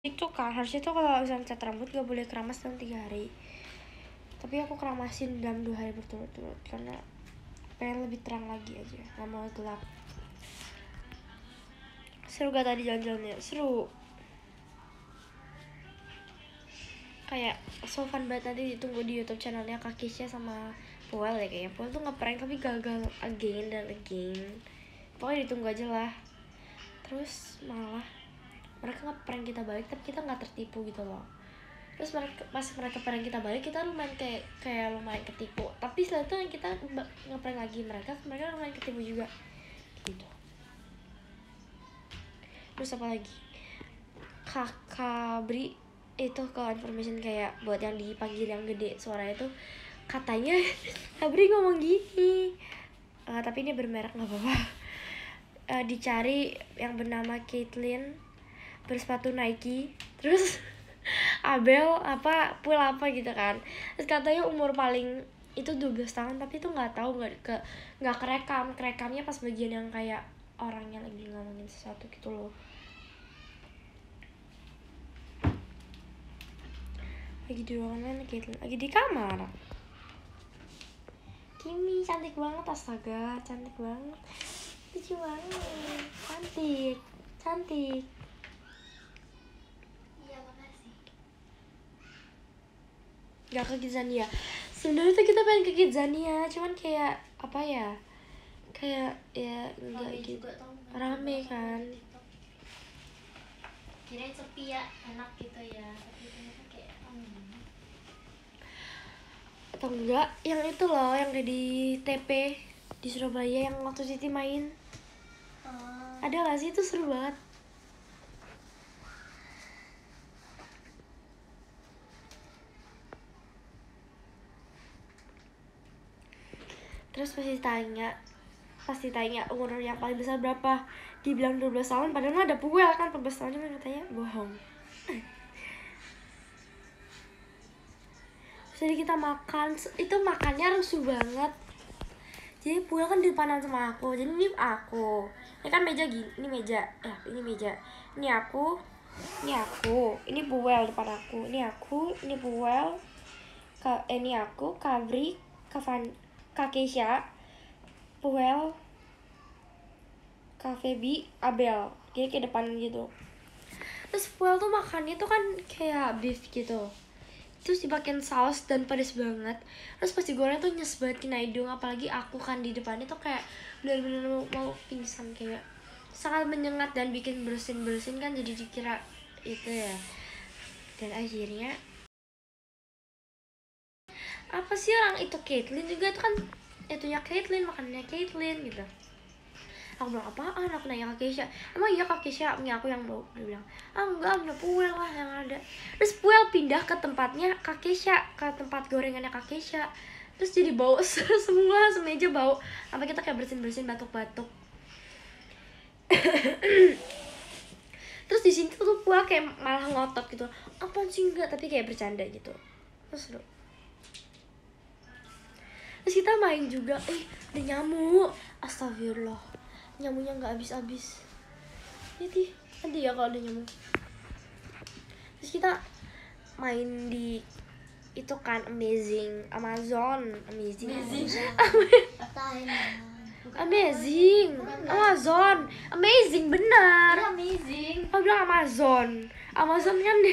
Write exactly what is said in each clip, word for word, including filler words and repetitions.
itu kan harusnya tuh kalau misalnya cat rambut gak boleh keramas dalam tiga hari, tapi aku keramasin dalam dua hari berturut-turut karena pengen lebih terang lagi aja, nggak mau gelap. Seru gak tadi jalan-jalannya? Seru, kayak so fun banget. Nanti ditunggu di YouTube channelnya Kak Kisha sama Puel ya, kayaknya Puel tuh ngeprank tapi gagal again dan again, pokoknya ditunggu aja lah. Terus malah mereka ngeprank kita balik tapi kita nggak tertipu gitu loh. Terus mereka pas mereka prank kita balik, kita lumayan kayak kayak lumayan ketipu, tapi setelah itu yang kita ngeprank lagi mereka mereka lumayan ketipu juga gitu. Terus apa lagi, kakak Bri itu kalau information kayak buat yang dipanggil yang gede suara itu, katanya Kabri ngomong gini, uh, tapi ini bermerek nggak apa-apa. Uh, dicari yang bernama Caitlyn bersepatu Nike, terus Abel apa pul apa gitu kan, terus katanya umur paling itu dua belas tahun, tapi itu nggak tahu, nggak ke nggak kerekam kerekamnya pas bagian yang kayak orangnya lagi ngomongin sesuatu gitu loh. Lagi di ruangan mana Caitlyn? Lagi di kamar. Kimi cantik banget, astaga cantik banget, lucu banget, cantik cantik. Gak ke Kidzania. Sebenarnya tuh kita pengen ke Kidzania, cuman kayak apa ya? Kayak ya enggak gitu. Rame kan. Kirain sepi ya, enak gitu ya. Tapi ternyata kayak hmm. Atau enggak, yang itu loh, yang di T P di Surabaya yang waktu Siti main. Oh. Ada gak sih? Itu seru banget. Terus pasti tanya, pasti tanya umur yang paling besar berapa, dibilang dua belas tahun, padahal mah ada Puel kan empat belas tahun, cuma katanya bohong. Jadi kita makan, itu makannya rusuh banget. Jadi Puel kan di depanan sama aku, jadi ini aku, ini kan meja gini, ini meja, ya ini meja, ini aku, ini aku, ini Puel depan aku, ini aku, ini Puel, Ka, eh, ini aku, Kabri, Kavan, Kak Kesha, Puel, Kak Feby, Abel, jadi ke depan gitu. Terus Puel tuh makannya tuh kan kayak beef gitu, terus dipakein saus dan pedes banget. Terus pas digoreng tuh nyes banget kena hidung, apalagi aku kan di depannya tuh kayak bener-bener mau, mau pingsan, kayak sangat menyengat dan bikin bersin-bersin kan, jadi dikira itu ya. Dan akhirnya apa sih orang itu Caitlyn juga, itu kan itunya Caitlyn, makanannya Caitlyn gitu. Aku bilang apaan, aku nanya Kak Kesha, emang iya Kak Kesha punya aku yang bau? Dia bilang ah enggak, punya Puel lah yang ada. Terus Puel pindah ke tempatnya Kak Kesha, ke tempat gorengannya Kak Kesha, terus jadi bau semua, semeja bau, sampai kita kayak bersin-bersin batuk-batuk. Terus di sini tuh Puel kayak malah ngotot gitu, apaan sih enggak, tapi kayak bercanda gitu. Terus seru. Terus kita main juga, eh ada nyamuk, astagfirullah, nyamuknya nggak habis-habis. Jadi nanti ya kalau ada nyamuk. Terus kita main di itu kan amazing Amazon, amazing, amazing. amazing Amazon, amazing benar. Ya, amazing. Aku bilang Amazon, Amazon kan.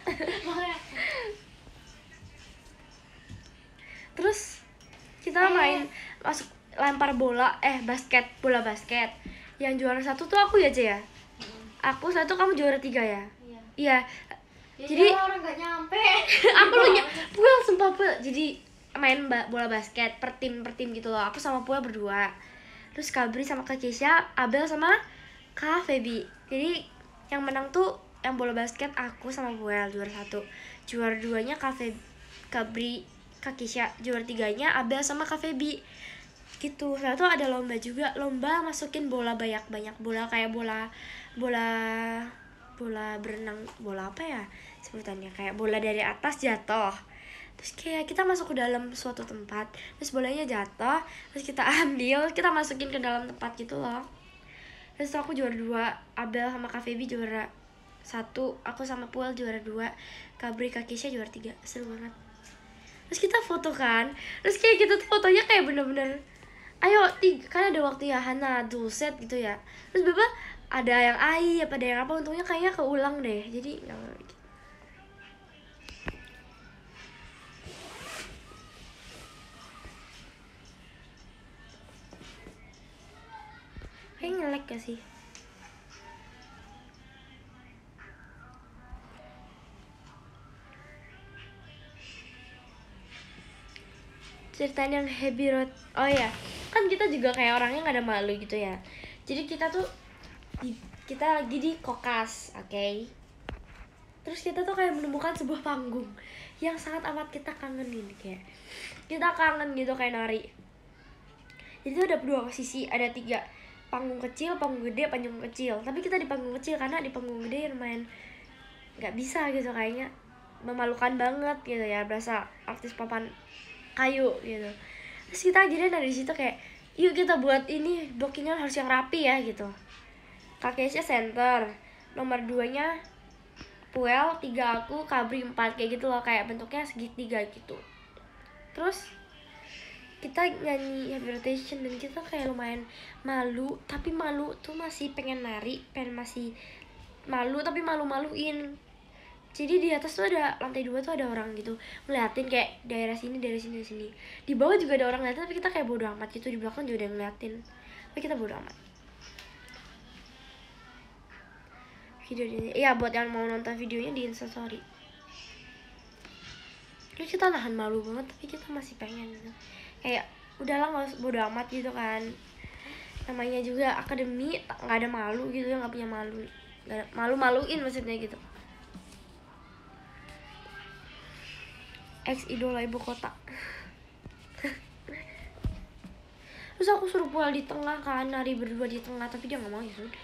Terus kita eh. main masuk lempar bola, eh basket, bola basket. Yang juara satu tuh aku ya, Ce ya. Aku satu, kamu juara tiga ya. Iya. Iya. Ya, jadi orang gak nyampe. aku lu ny Puel sumpah Puel. Jadi main bola basket per tim per tim gitu loh. Aku sama Puel berdua. Terus Kabri sama Kak Kesha, Abel sama Kak Feby. Jadi yang menang tuh yang bola basket aku sama Puel juara satu. Juara duanya Kak Feby, Kabri, Kak Kesha. Juara tiganya Abel sama Kak Feby. Gitu. Setelah itu ada lomba juga, lomba masukin bola banyak-banyak, bola kayak bola bola bola berenang, bola apa ya sebutannya, kayak bola dari atas jatuh, terus kayak kita masuk ke dalam suatu tempat, terus bolanya jatuh, terus kita ambil, kita masukin ke dalam tempat gitu loh. Terus aku juara dua, Abel sama Kak Feby juara satu, aku sama Puel juara dua, Kabri Kakisha juara tiga. Seru banget. Terus kita foto kan, terus kayak gitu tuh fotonya kayak bener-bener ayo tiga, kan ada waktu ya Hana tuh set gitu ya. Terus Beba ada yang ai apa ada yang apa, untungnya kayaknya keulang deh. Jadi nggak gitu. Kayak ngelek gak sih? Ceritain yang happy road. Oh ya, kan kita juga kayak orangnya nggak ada malu gitu ya. Jadi kita tuh di, kita lagi di kokas, oke? Okay? Terus kita tuh kayak menemukan sebuah panggung yang sangat amat kita kangenin, kayak kita kangen gitu kayak nari. Jadi tuh ada dua posisi, ada tiga, panggung kecil, panggung gede, panggung kecil. Tapi kita di panggung kecil karena di panggung gede lumayan nggak bisa gitu, kayaknya memalukan banget gitu ya, berasa artis papan kayu gitu. Terus kita akhirnya dari situ kayak yuk kita buat ini blockingnya harus yang rapi ya gitu. Kakeknya center, nomor duanya Puel, tiga aku, Kabri empat, kayak gitu loh, kayak bentuknya segitiga gitu. Terus kita nyanyi Happy Rotation dan kita kayak lumayan malu, tapi malu tuh masih pengen nari, pengen masih malu tapi malu-maluin. Jadi di atas tuh ada lantai dua tuh ada orang gitu ngeliatin kayak daerah sini, daerah sini, daerah sini. Di bawah juga ada orang ngeliatin tapi kita kayak bodo amat gitu, di belakang juga ada yang ngeliatin. Tapi kita bodo amat. Videonya, iya buat yang mau nonton videonya di Instastory. Terus kita nahan malu banget tapi kita masih pengen gitu. Kayak udahlah nggak bodo amat gitu kan. Namanya juga akademi, nggak ada malu gitu ya, nggak punya malu, nggak malu-maluin maksudnya gitu. Ex idola ibu kota. Terus aku suruh Puel di tengah kan, nari berdua di tengah, tapi dia nggak mau, ya sudah.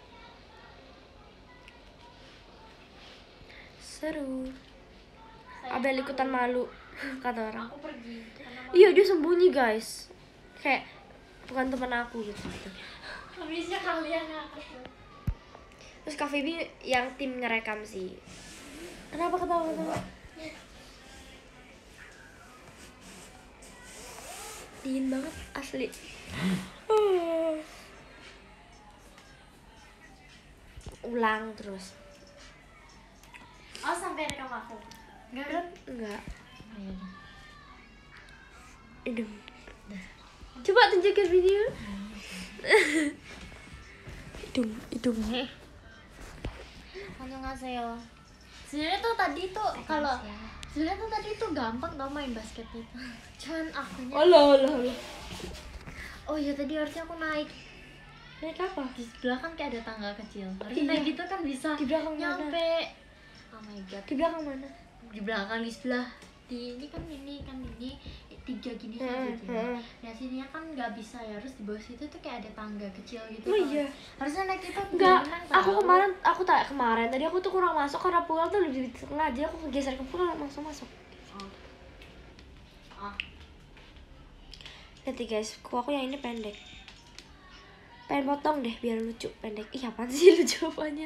Seru. Saya Abel malu. ikutan malu kata orang. Aku pergi karena malu. Iya dia sembunyi guys, kayak bukan teman aku gitu. Habisnya kalian aku tuh. Terus Kak Feby yang tim ngerekam sih. Kenapa ketawa-ketawa? Dingin banget asli. Ulang terus. Oh sampai rekam aku. Enggak kan? Enggak. Oh, iya. Idem. Coba tunjukin video. Idem, idem. Annyeonghaseyo. Sebenarnya tuh tadi tuh kalau sebenarnya tuh tadi tuh gampang tau main basket itu. Cuman akunya. Allah, Allah, Allah. Oh iya tadi harusnya aku naik. Naik apa? Di sebelah kan kayak ada tangga kecil. Harusnya Iya. naik gitu kan bisa. Di belakang mana? nyampe. Oh my god. Di belakang mana? Di belakang di sebelah di ini kan ini kan ini tiga gini Hmm, kan gitu. hmm. Nah sininya kan nggak bisa ya, harus di bawah situ tuh kayak ada tangga kecil gitu. Oh kan. iya. Harusnya naik itu Enggak, berenang, aku tahu. kemarin, aku tak kemarin tadi aku tuh kurang masuk karena Puel tuh lebih di tengah, jadi aku geser ke Puel langsung masuk. Oh. Ah. Lihat nih guys, kuku aku yang ini pendek. Pengen potong deh biar lucu, pendek. Ih apaan sih lucu apanya?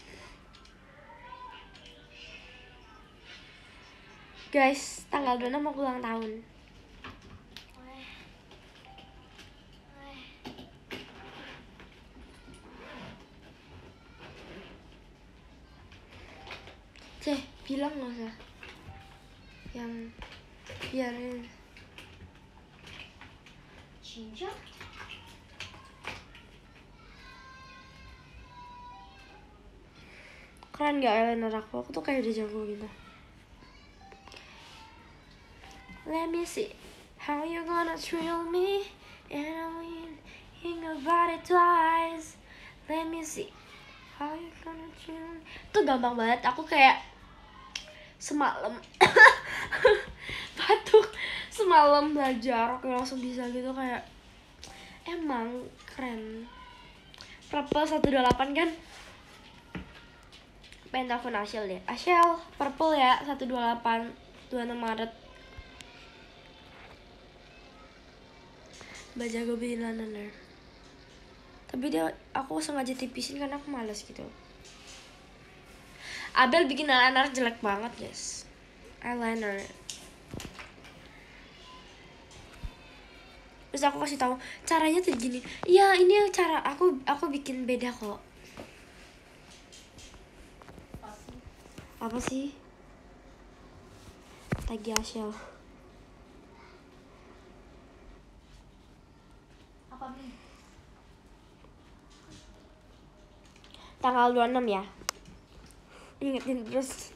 Guys, tanggal dua puluh enam aku ulang tahun. Ceh, bilang nggak usah. Yang biarin. Cinca? Keren gak eyeliner aku? Aku tuh kayak udah jago gitu. Let me see how you gonna thrill me and I win think about it twice. Let me see how you gonna thrill me. Itu gampang banget. Aku kayak semalam batuk semalam belajar aku langsung bisa gitu, kayak emang keren. Purple seratus dua puluh delapan kan, pengen telepon Ashel deh. Ashel, Purple ya seratus dua puluh delapan dua puluh enam Maret. Mbak jago bikin Londoner. Tapi dia, aku sengaja tipisin karena aku males gitu. Abel bikin eyeliner jelek banget guys. Eyeliner. Terus aku kasih tahu caranya tuh gini. Iya ini yang cara aku aku bikin beda kok. Apa sih? Tagi Asyel. Apa nih? Tanggal dua puluh enam ya. Ingetin terus.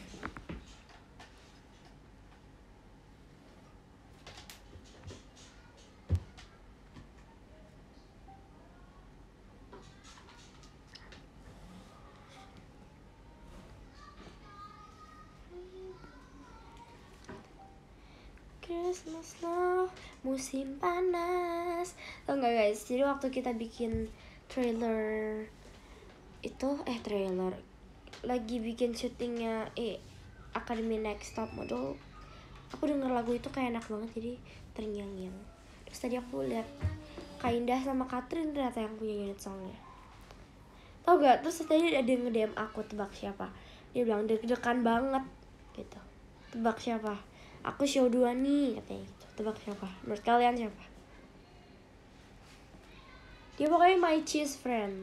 Christmas love, musim panas. Tau gak guys, jadi waktu kita bikin trailer itu, eh trailer lagi bikin syutingnya eh Academy Next Top Model, aku denger lagu itu kayak enak banget, jadi terngiang-ngiang. Terus tadi aku lihat Kak Indah sama Katrin ternyata yang punya unit songnya. Tau gak, terus tadi ada yang nge-D M aku, tebak siapa. Dia bilang deg-degan banget gitu. Tebak siapa? Aku show dua nih katanya gitu. Tebak siapa? Menurut kalian siapa? Dia pokoknya my cheese friend.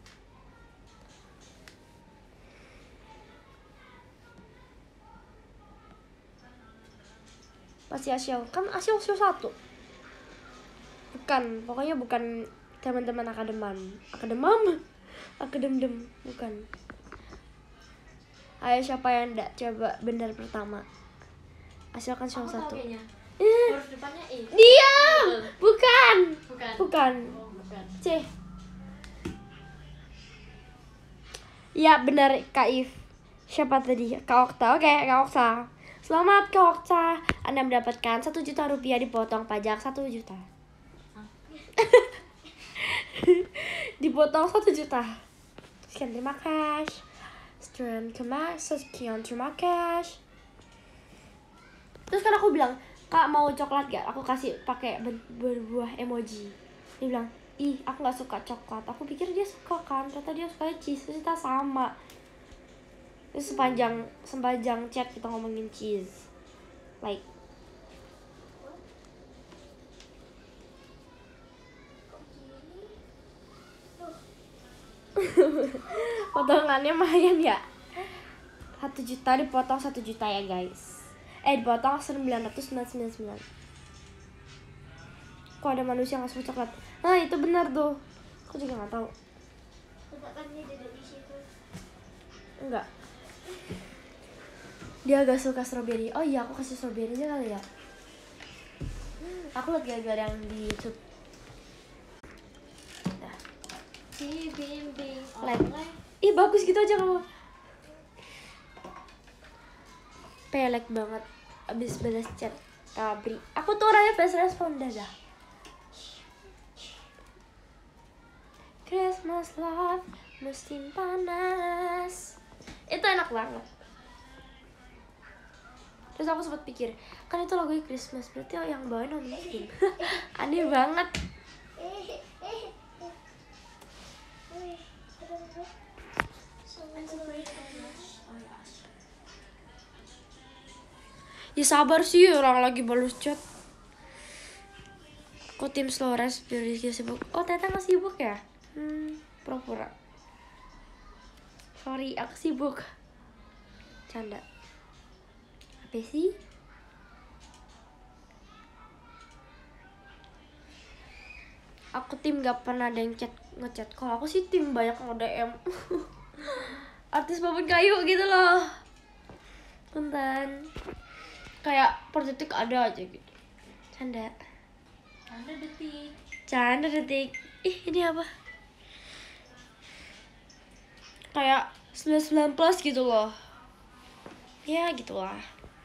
Pasti Asyel. Kan Asyel show satu. Bukan, pokoknya bukan teman-teman akademan. Akademam? Akademdem, bukan. Ayo siapa yang enggak coba benar pertama? Asyel kan show Aku tahu satu. kayaknya. Eh, Huruf depannya E. diam! Bukan. Bukan. Bukan. Oh, bukan. C. Ya benar Kak If. Siapa tadi? Kak Okta. Oke, Kak Okta. Selamat Kak Okta. Anda mendapatkan satu juta rupiah dipotong pajak satu juta. Dipotong satu juta. Sekian terima kasih. Sekian terima Sekian terima kasih. Terus kan aku bilang, Kak mau coklat gak? Aku kasih pakai ber- berbuah emoji. Dia bilang, ih aku gak suka coklat. Aku pikir dia suka kan, ternyata dia suka cheese. Terus kita sama. Terus sepanjang sepanjang chat kita ngomongin cheese. Like potongannya lumayan ya. Satu juta dipotong satu juta ya guys. Eh dipotong sembilan ratus sembilan puluh sembilan. Kok ada manusia nggak suka coklat? Nah itu benar tuh. Aku juga nggak tahu. Letakkannya duduk di situ. Enggak. Dia agak suka strawberry. Oh iya aku kasih strawberry aja kali ya. Aku liat gara-gara yang di YouTube. Nah. Si bimbing Like. online. Ih bagus gitu aja kamu. Pelek banget. Abis balas chat Kabri. Aku tuh orangnya fast respon dah. Christmas love, musim panas. Itu enak banget. Terus aku sempat pikir, kan itu lagunya Christmas, berarti yang bawain non muslim. Aneh banget. Ya sabar sih, orang lagi balas chat. Kok tim slow res biar dia sibuk? Oh ternyata nggak sibuk ya? Hmm, pura-pura. Sorry, aku sibuk. Canda. Apa sih? Aku tim gak pernah ada yang chat ngechat. Kalau aku sih tim banyak nge-D M. Artis babon kayu gitu loh. Punten. Kayak per detik ada aja gitu. Canda. Anda detik. Canda detik. Ih ini apa? Kayak sembilan puluh sembilan plus gitu loh. Ya gitulah.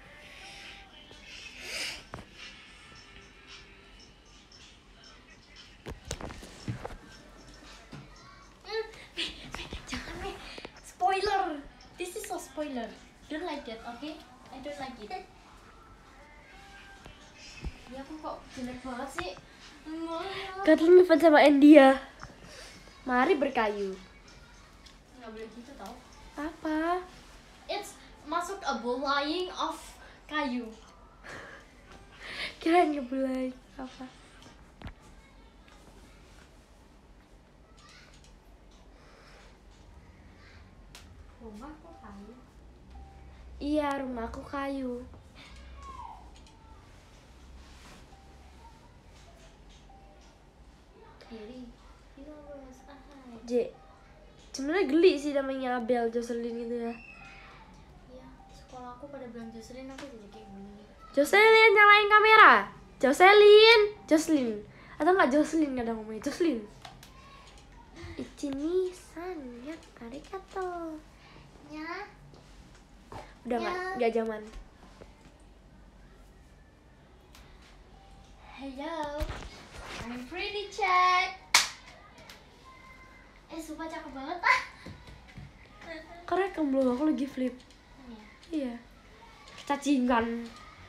Jangan nih. Spoiler. This is so spoiler. Don't like it, okay? I don't like it. Ya aku kok jelek banget sih. Katrin ngefans sama India. Mari berkayu. Nggak boleh gitu tau. Apa? It's masuk a bullying of kayu. Kirain ngebulai apa? Rumahku kayu. Iya, rumahku kayu. Kiri. Lurus. Ahai. J. Sebenarnya geli sih namanya Abel, Jocelyn gitu ya. Iya, sekolah aku pada bilang Jocelyn, aku jadi kayak gini. Jocelyn, nyalain kamera. Jocelyn, Jocelyn. Atau enggak Jocelyn kadang ngomongnya Jocelyn. Ichini san ya arigato. Ya. Udah enggak? Ya. Enggak zaman. Hello. I'm pretty check. Eh, sumpah cakep banget ah. Karena kamu aku lagi flip. Iya. Iya. Cacingan.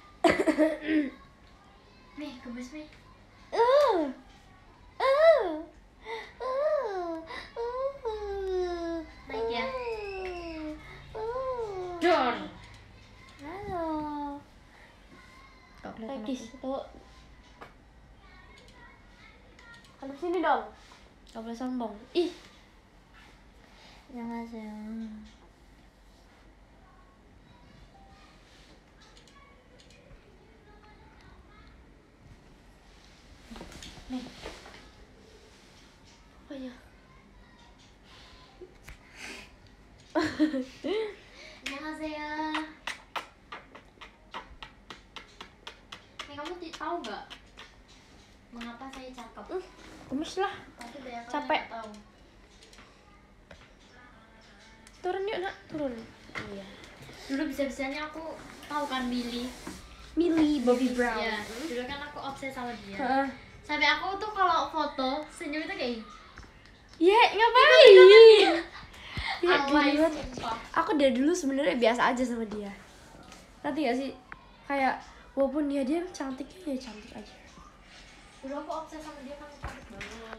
Nih, gemes nih. Uh. Uh. Uh. Uh. Naik ya. Uh. Dor. Halo. Kok Lagi tuh. Kalau sini dong. Gak boleh sombong. Ih. 안녕하세요. 네. Apa ya? 안녕하세요. Nih, kamu ti- tahu nggak mengapa saya cakep? Hmm, gemes lah. Tapi banyak orang Capek. yang nggak tahu. Turun yuk nak, turun. Iya. Dulu bisa-bisanya aku tahu kan Millie. Millie Bobby Brown. Iya. Dulu kan aku obses sama dia. Heeh. Sampai aku tuh kalau foto senyum itu kayak gini. Ye, ngapain? Ya, Alay, gila. sumpah. Aku dari dulu sebenarnya biasa aja sama dia. Nanti gak sih? Kayak walaupun dia dia cantiknya ya cantik aja. Dulu aku obses sama dia kan cantik banget.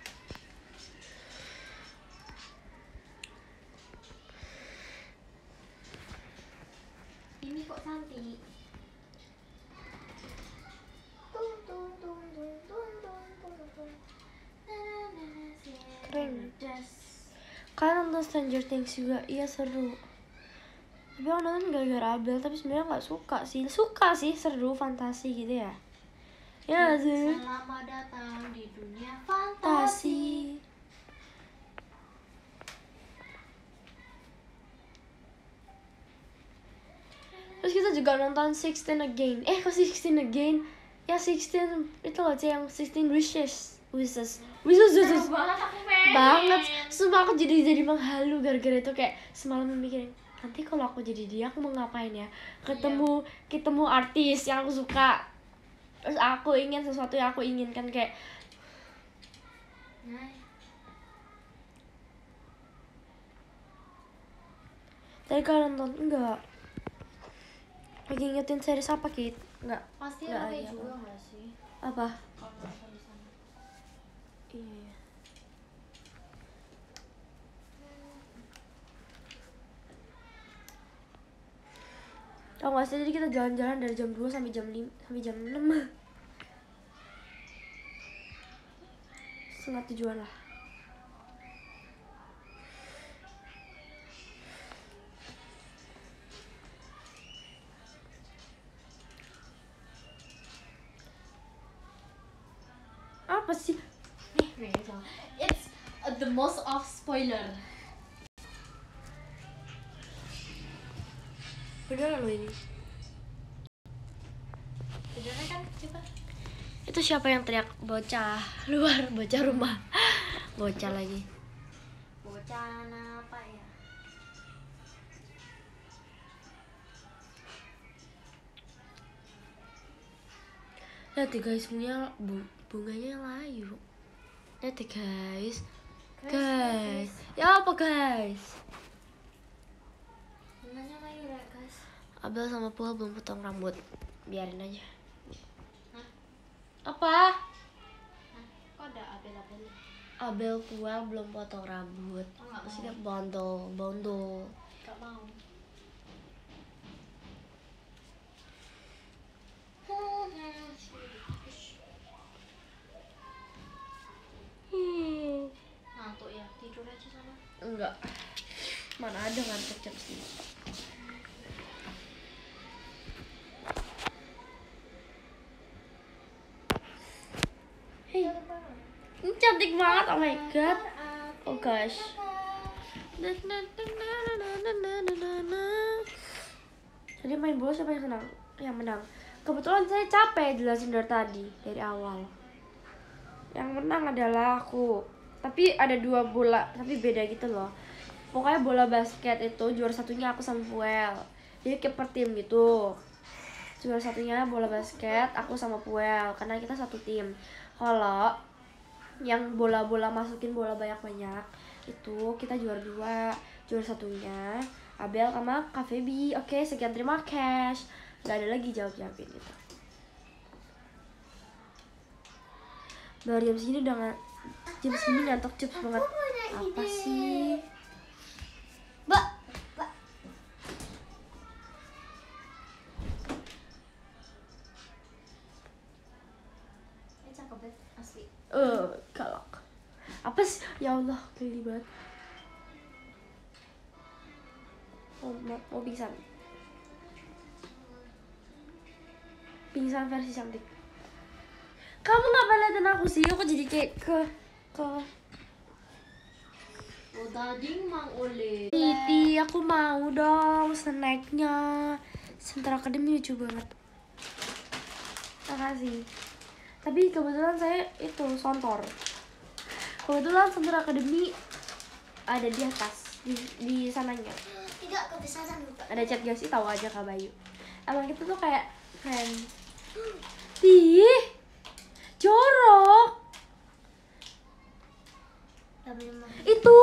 Ini kok cantik. Tung, tung, tung, tung, tung, tung, tung, tung. Na, na, na, Keren. Just. Kalian nonton Stranger Things juga? Iya seru. Tapi aku nonton gara-gara Abel, tapi sebenarnya nggak suka sih. Suka sih, seru, fantasi gitu ya. Ya nggak sih. Selamat datang di dunia Fantasi. fantasi. Terus kita juga nonton Sixteen Again. Eh, kok Sixteen Again? Ya Sixteen itu loh, Ci, yang Sixteen Wishes. Wishes. Wishes, wishes. Seru banget aku pengen. Banget. Sumpah aku jadi jadi menghalu gara-gara itu kayak semalam mikirin nanti kalau aku jadi dia aku mau ngapain ya? Ketemu ketemu artis yang aku suka. Terus aku ingin sesuatu yang aku inginkan kayak Nah, tadi kalian nonton enggak? Lagi ingetin series apa Kit? Enggak. pasti Nggak rame ada juga apa. nggak sih Apa? kalau nonton di sana? Iya. iya. Oh nggak sih, jadi kita jalan-jalan dari jam dua sampai jam lima sampai jam enam. Setengah tujuan lah. Apa sih? Nih, nih, so. It's uh, the most of spoiler. Beneran loh ini. Benernya kan coba. Itu siapa yang teriak bocah luar, bocah rumah. Bocah lagi. Bocah apa ya? Lihat deh guys, bunga, bu- bunganya layu. Lihat deh guys. Guys. Ya apa guys? Bunganya layu ya guys. Abel sama Pua belum potong rambut. Biarin aja. Hah? Apa? Hah? Kok ada abel-abel? Abel Pua belum potong rambut. Oh, nggak Masih mau. dia bondol, bondol. Gak mau. Enggak. Mana ada ngantuk jam segini. Hey, ini cantik banget, oh my god. Oh gosh. Jadi main bola siapa yang menang? Yang menang. Kebetulan saya capek jelasin dari tadi, dari awal. Yang menang adalah aku. Tapi ada dua bola, tapi beda gitu loh. Pokoknya bola basket itu juara satunya aku sama Puel. Jadi kayak per tim gitu. Juara satunya bola basket aku sama Puel karena kita satu tim. Kalau yang bola-bola masukin bola banyak-banyak itu kita juara dua. Juara satunya Abel sama Kak Feby. Oke, sekian, terima cash. Gak ada lagi jawab-jawabin itu. Baru jam segini udah nggak, jam segini ngantuk cup banget. Apa sih? Mbak, Mbak. Ini cakep banget asli. Eh, galak. Apa sih? Ya Allah, geli banget. Mau, mau, mau pingsan. Pingsan versi cantik. Kamu ngapa liatin aku sih? Aku jadi kayak ke ke Oh, tadi Mang Ole. Titi, aku mau dong snacknya. Sentra Akademi lucu banget. Makasih. Tapi kebetulan saya itu sontor. Kebetulan Sentra Akademi ada di atas, di, di sananya. Tidak kebesaran lupa. Ada chat gak sih? Tahu aja Kak Bayu. Emang kita tuh kayak friend. Ih, jorok. Itu.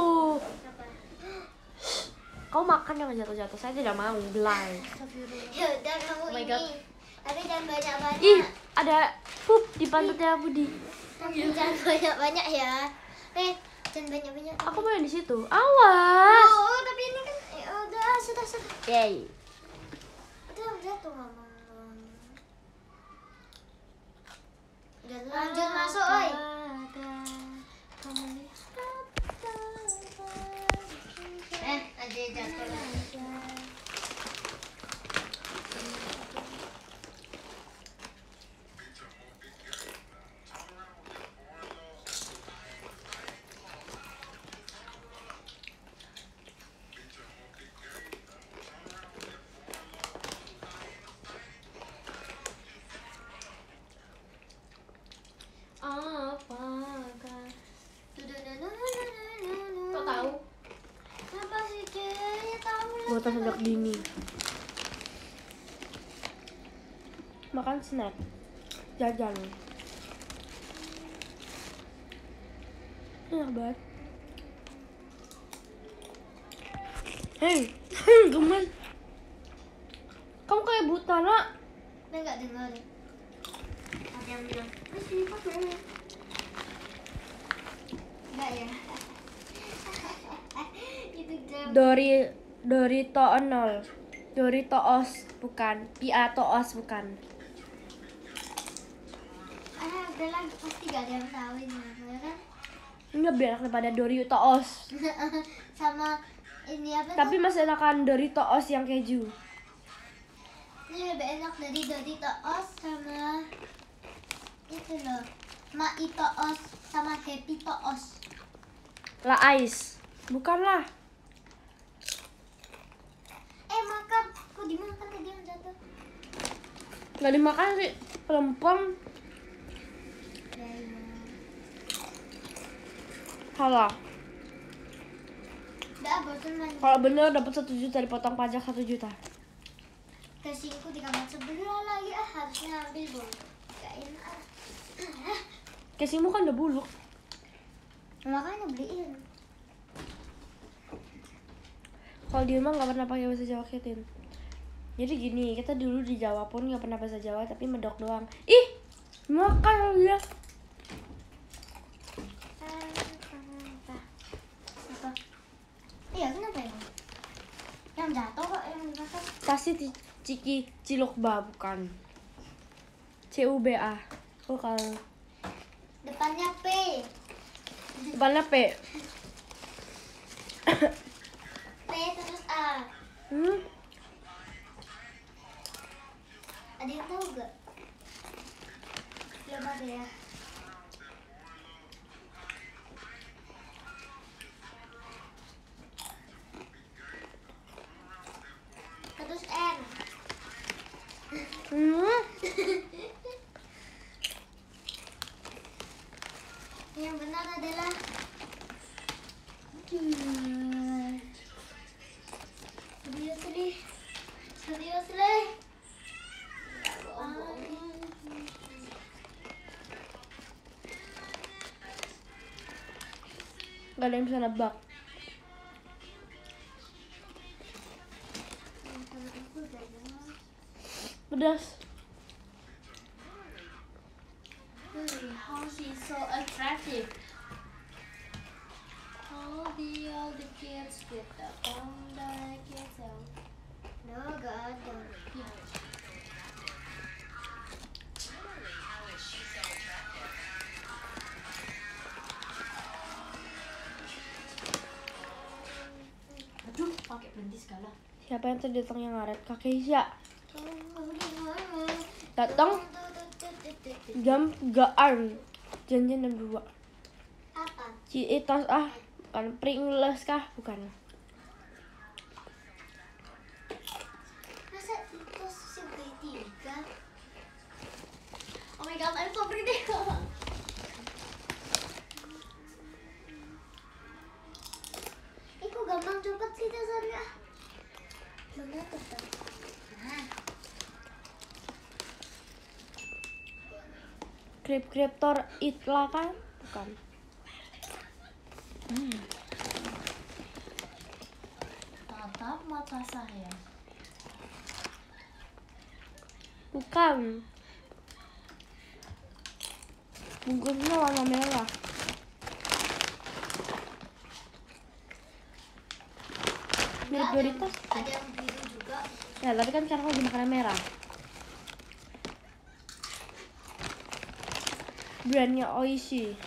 Kau makan yang jatuh-jatuh. Saya tidak mau, belai. Ya udah kamu Oh my ini. God. Tapi jangan banyak-banyak. Ih, ada pup di pantatnya Budi. Tapi jangan banyak-banyak ya. Eh, jangan banyak-banyak. Aku main di situ. Awas. Oh, tapi ini kan ya udah sudah sudah. Yay. Udah udah tuh mama. Udah lanjut masuk, oi. Eh, aja jatuh lagi. Apakah Kok tahu? Apa sih, Cek? Tahu lah. buatan sejak dini. Makan snack. Jajan. Enak banget. Hei, gemes. Kamu kayak buta, nak. Dia nggak dengar. Ada yang bilang, "Eh, sini pakai." Enggak ya. Itu jam. Dori Dorito nol. Dorito os bukan. Piato os bukan. Ah, udah lah, pasti gak ada yang tahu ini, ya kan? Ini lebih enak daripada Dorito os. Sama ini apa? Tapi masih enakan Dorito os yang keju. Ini lebih enak dari Dorito Os sama itu loh, Maito Os sama Happy Os. La ice. Bukanlah. Eh makan, kok dimakan tadi yang jatuh? Nggak dimakan sih. Pelempem. Salah. Udah bosan main. Kalau bener dapat satu juta, dipotong pajak satu juta. Kasihku di kamar sebelah lagi, ah harusnya ambil bol. Gak enak. Casingmu kan udah buluk. Makanya beliin. Kalau di rumah nggak pernah pakai bahasa Jawa Ketin. Jadi gini, kita dulu di Jawa pun nggak pernah bahasa Jawa, tapi medok doang. Ih, makan dia. Apa? Iya, kenapa ya? Yang jatuh kok yang dimakan. Kasih ci- ciki cilukba bukan. C U B A. Bukan. Depannya P. Depannya P. P terus A. Hmm. Ada yang tahu gak? Belum ada ya. Terus N. Hmm. Yang benar adalah hmm. Seriously, seriously. Gak ada yang bisa nebak. Pedas. How she's so attractive. How the all the kids get up on the kids out. No, gak ada. Aduh, pakai berhenti segala. Siapa yang tadi datang yang ngaret? Kak Keisha. Datang jam tigaan. Janjian jam dua. Apa? Ciitos ah. Bukan Pringles kah? Bukan. Masa itu segitiga? Oh my god, I'm so pretty. Ih, kok gampang cepet sih dasarnya? Mana tetap? Nah, Krip-kriptor itla kan? Bukan. Hmm. Tatap mata saya. Bukan. Bungkusnya warna merah. Mirip ada, Doritos. ada yang biru juga. Ya, tapi kan sekarang lagi makan merah. Brandnya Oishi.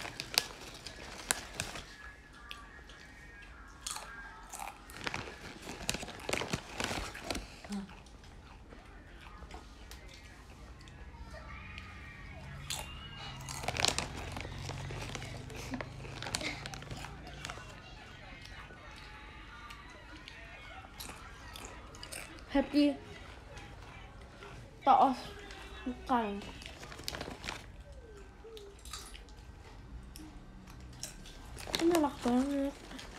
Happy Toos. Bukan. Ini enak banget.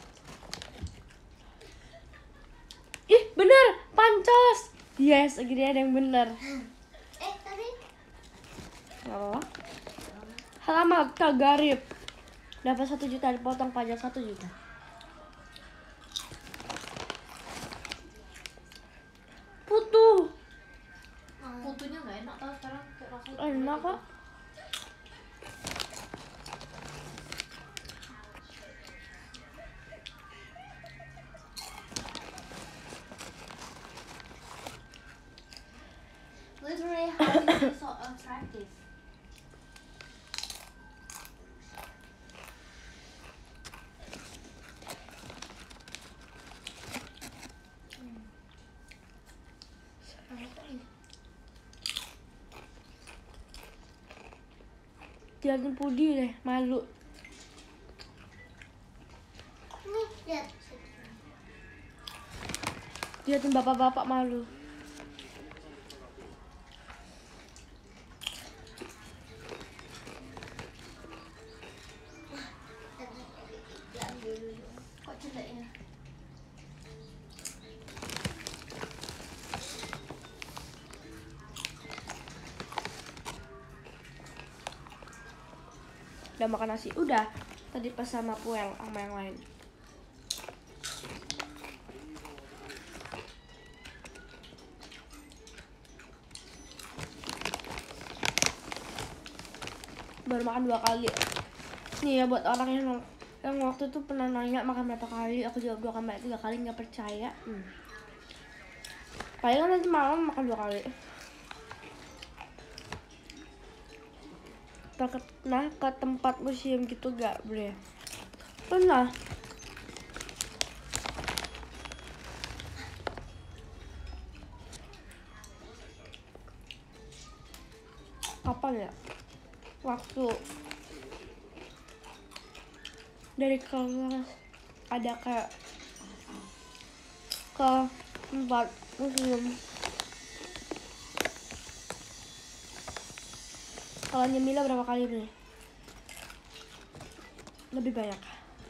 Ih, bener, pancos. Yes, akhirnya ada yang bener. Eh, tadi Gak apa-apa. Halamat Kagarip. Dapat satu juta, dipotong pajak satu juta. Putu. Putunya nggak enak tau sekarang kayak rasanya. Enak kok. Literally, how is she so attractive? Jangan pudi deh, malu. nih, lihat. Liatin bapak-bapak malu. Diambil dulu. Kok jelek ya? Udah makan nasi? Udah. Tadi pas sama Puel sama yang lain. Baru makan dua kali. Nih ya buat orang yang yang waktu itu pernah nanya makan berapa kali, aku jawab dua kali, tiga kali nggak percaya. Hmm. Paling nanti malam makan dua kali. Pernah ke tempat museum gitu gak, Bre? Pernah. kapan ya? Waktu dari kelas ada kayak ke tempat museum. Kalau Nyemila berapa kali nih? Lebih banyak.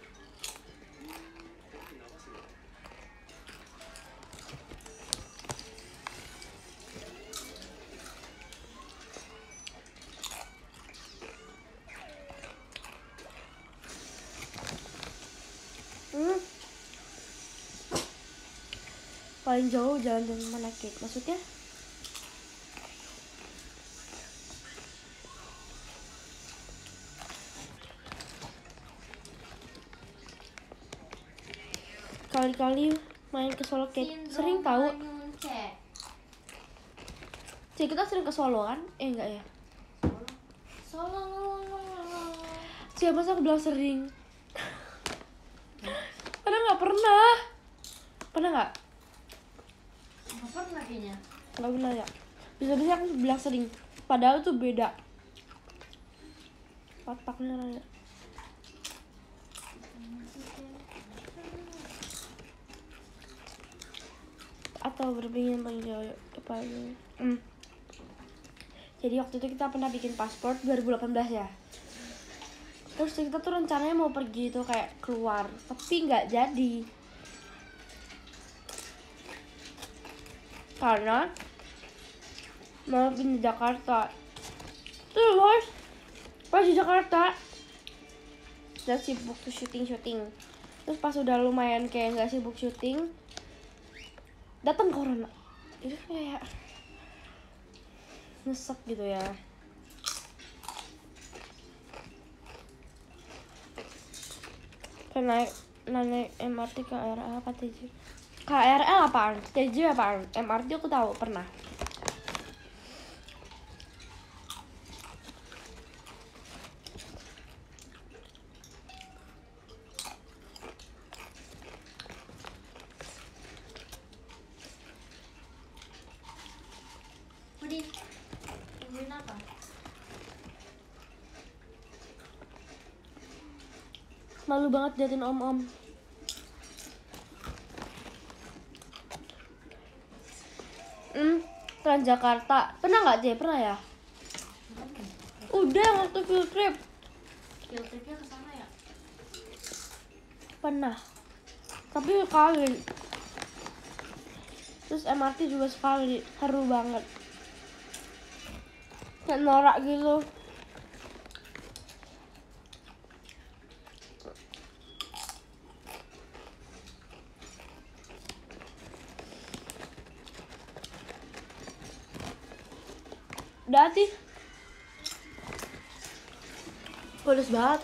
Hmm. Paling jauh jalan-jalan mana Kik? Maksudnya? Kali-kali main ke Solo Kik. Sering tahu. Cek. Cik, kita sering ke Solo kan? Eh enggak ya? Solo. Siapa masa aku bilang sering? Padahal nggak pernah. Pernah nggak? Nggak pernah kayaknya. Nggak pernah ya. Bisa-bisa aku bilang sering. Padahal tuh beda. Otaknya rada. Atau berpingin paling jauh apa ini? Hmm. Jadi waktu itu kita pernah bikin paspor dua ribu delapan belas ya. Terus kita tuh rencananya mau pergi tuh kayak keluar, tapi nggak jadi. Karena mau pindah Jakarta. Terus pas di Jakarta udah sibuk tuh syuting-syuting. Terus pas udah lumayan kayak nggak sibuk syuting, datang corona. Itu kayak nyesek gitu ya. Kayak naik naik M R T K R L apa T J? K R L apaan? T J apaan? M R T aku tahu pernah. Budi, tungguin apa? Malu banget liatin om-om. Hmm, Transjakarta. Pernah nggak Jay? Pernah ya? Udah yang waktu field trip. Field tripnya ke sana ya? Pernah. Tapi sekali. Terus M R T juga sekali. Seru banget. Kayak norak gitu. Udah sih. Pedes banget.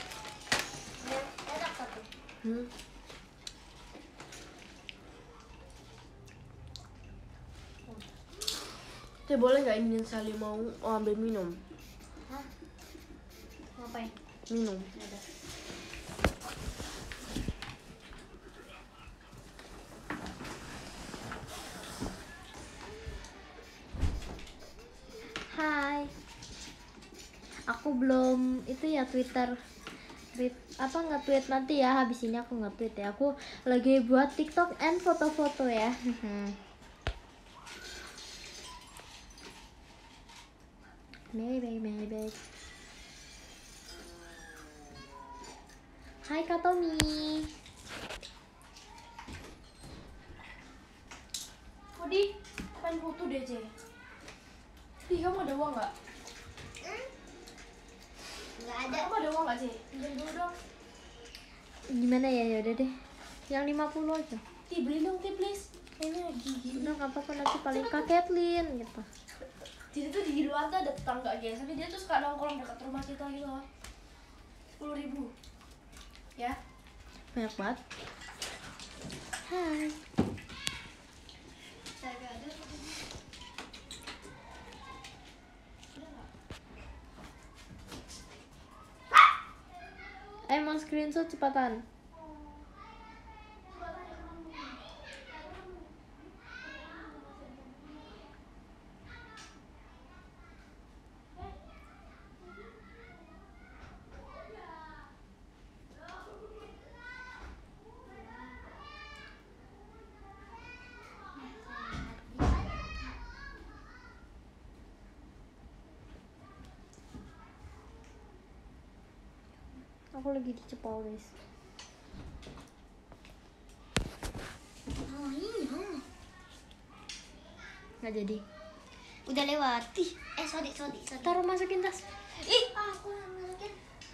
Enak satu. Hmm. Teh boleh nggak ini Sally mau mau ambil minum? Hah? Ngapain? Minum. Ya udah. Hai. Aku belum itu ya Twitter. Tweet apa nge-tweet nanti ya, habis ini aku nge-tweet ya. Aku lagi buat TikTok and foto-foto ya. Maybe, maybe. Hai Kak Tommy. Budi, pengen foto deh Jay. Ih, kamu ada uang nggak? Nggak ada. Kamu ada uang nggak Jay? Pinjam dulu dong. Gimana ya, ya udah deh. Yang lima puluh aja. Ti beli dong Ti please. Kayaknya gigi. Udah nggak apa-apa, nanti paling Kak Kathleen gitu. Jadi tuh di luar tuh ada tetangga guys, tapi dia tuh suka nongkrong dekat rumah kita gitu loh. Sepuluh ribu. Ya. Banyak banget. Hai. Emang screenshot cepatan. Aku lagi di Cepol guys. Oh iya. Nggak jadi. Udah lewat. Ih, eh sorry sorry sorry. Taruh masukin tas. Ih, aku masukin.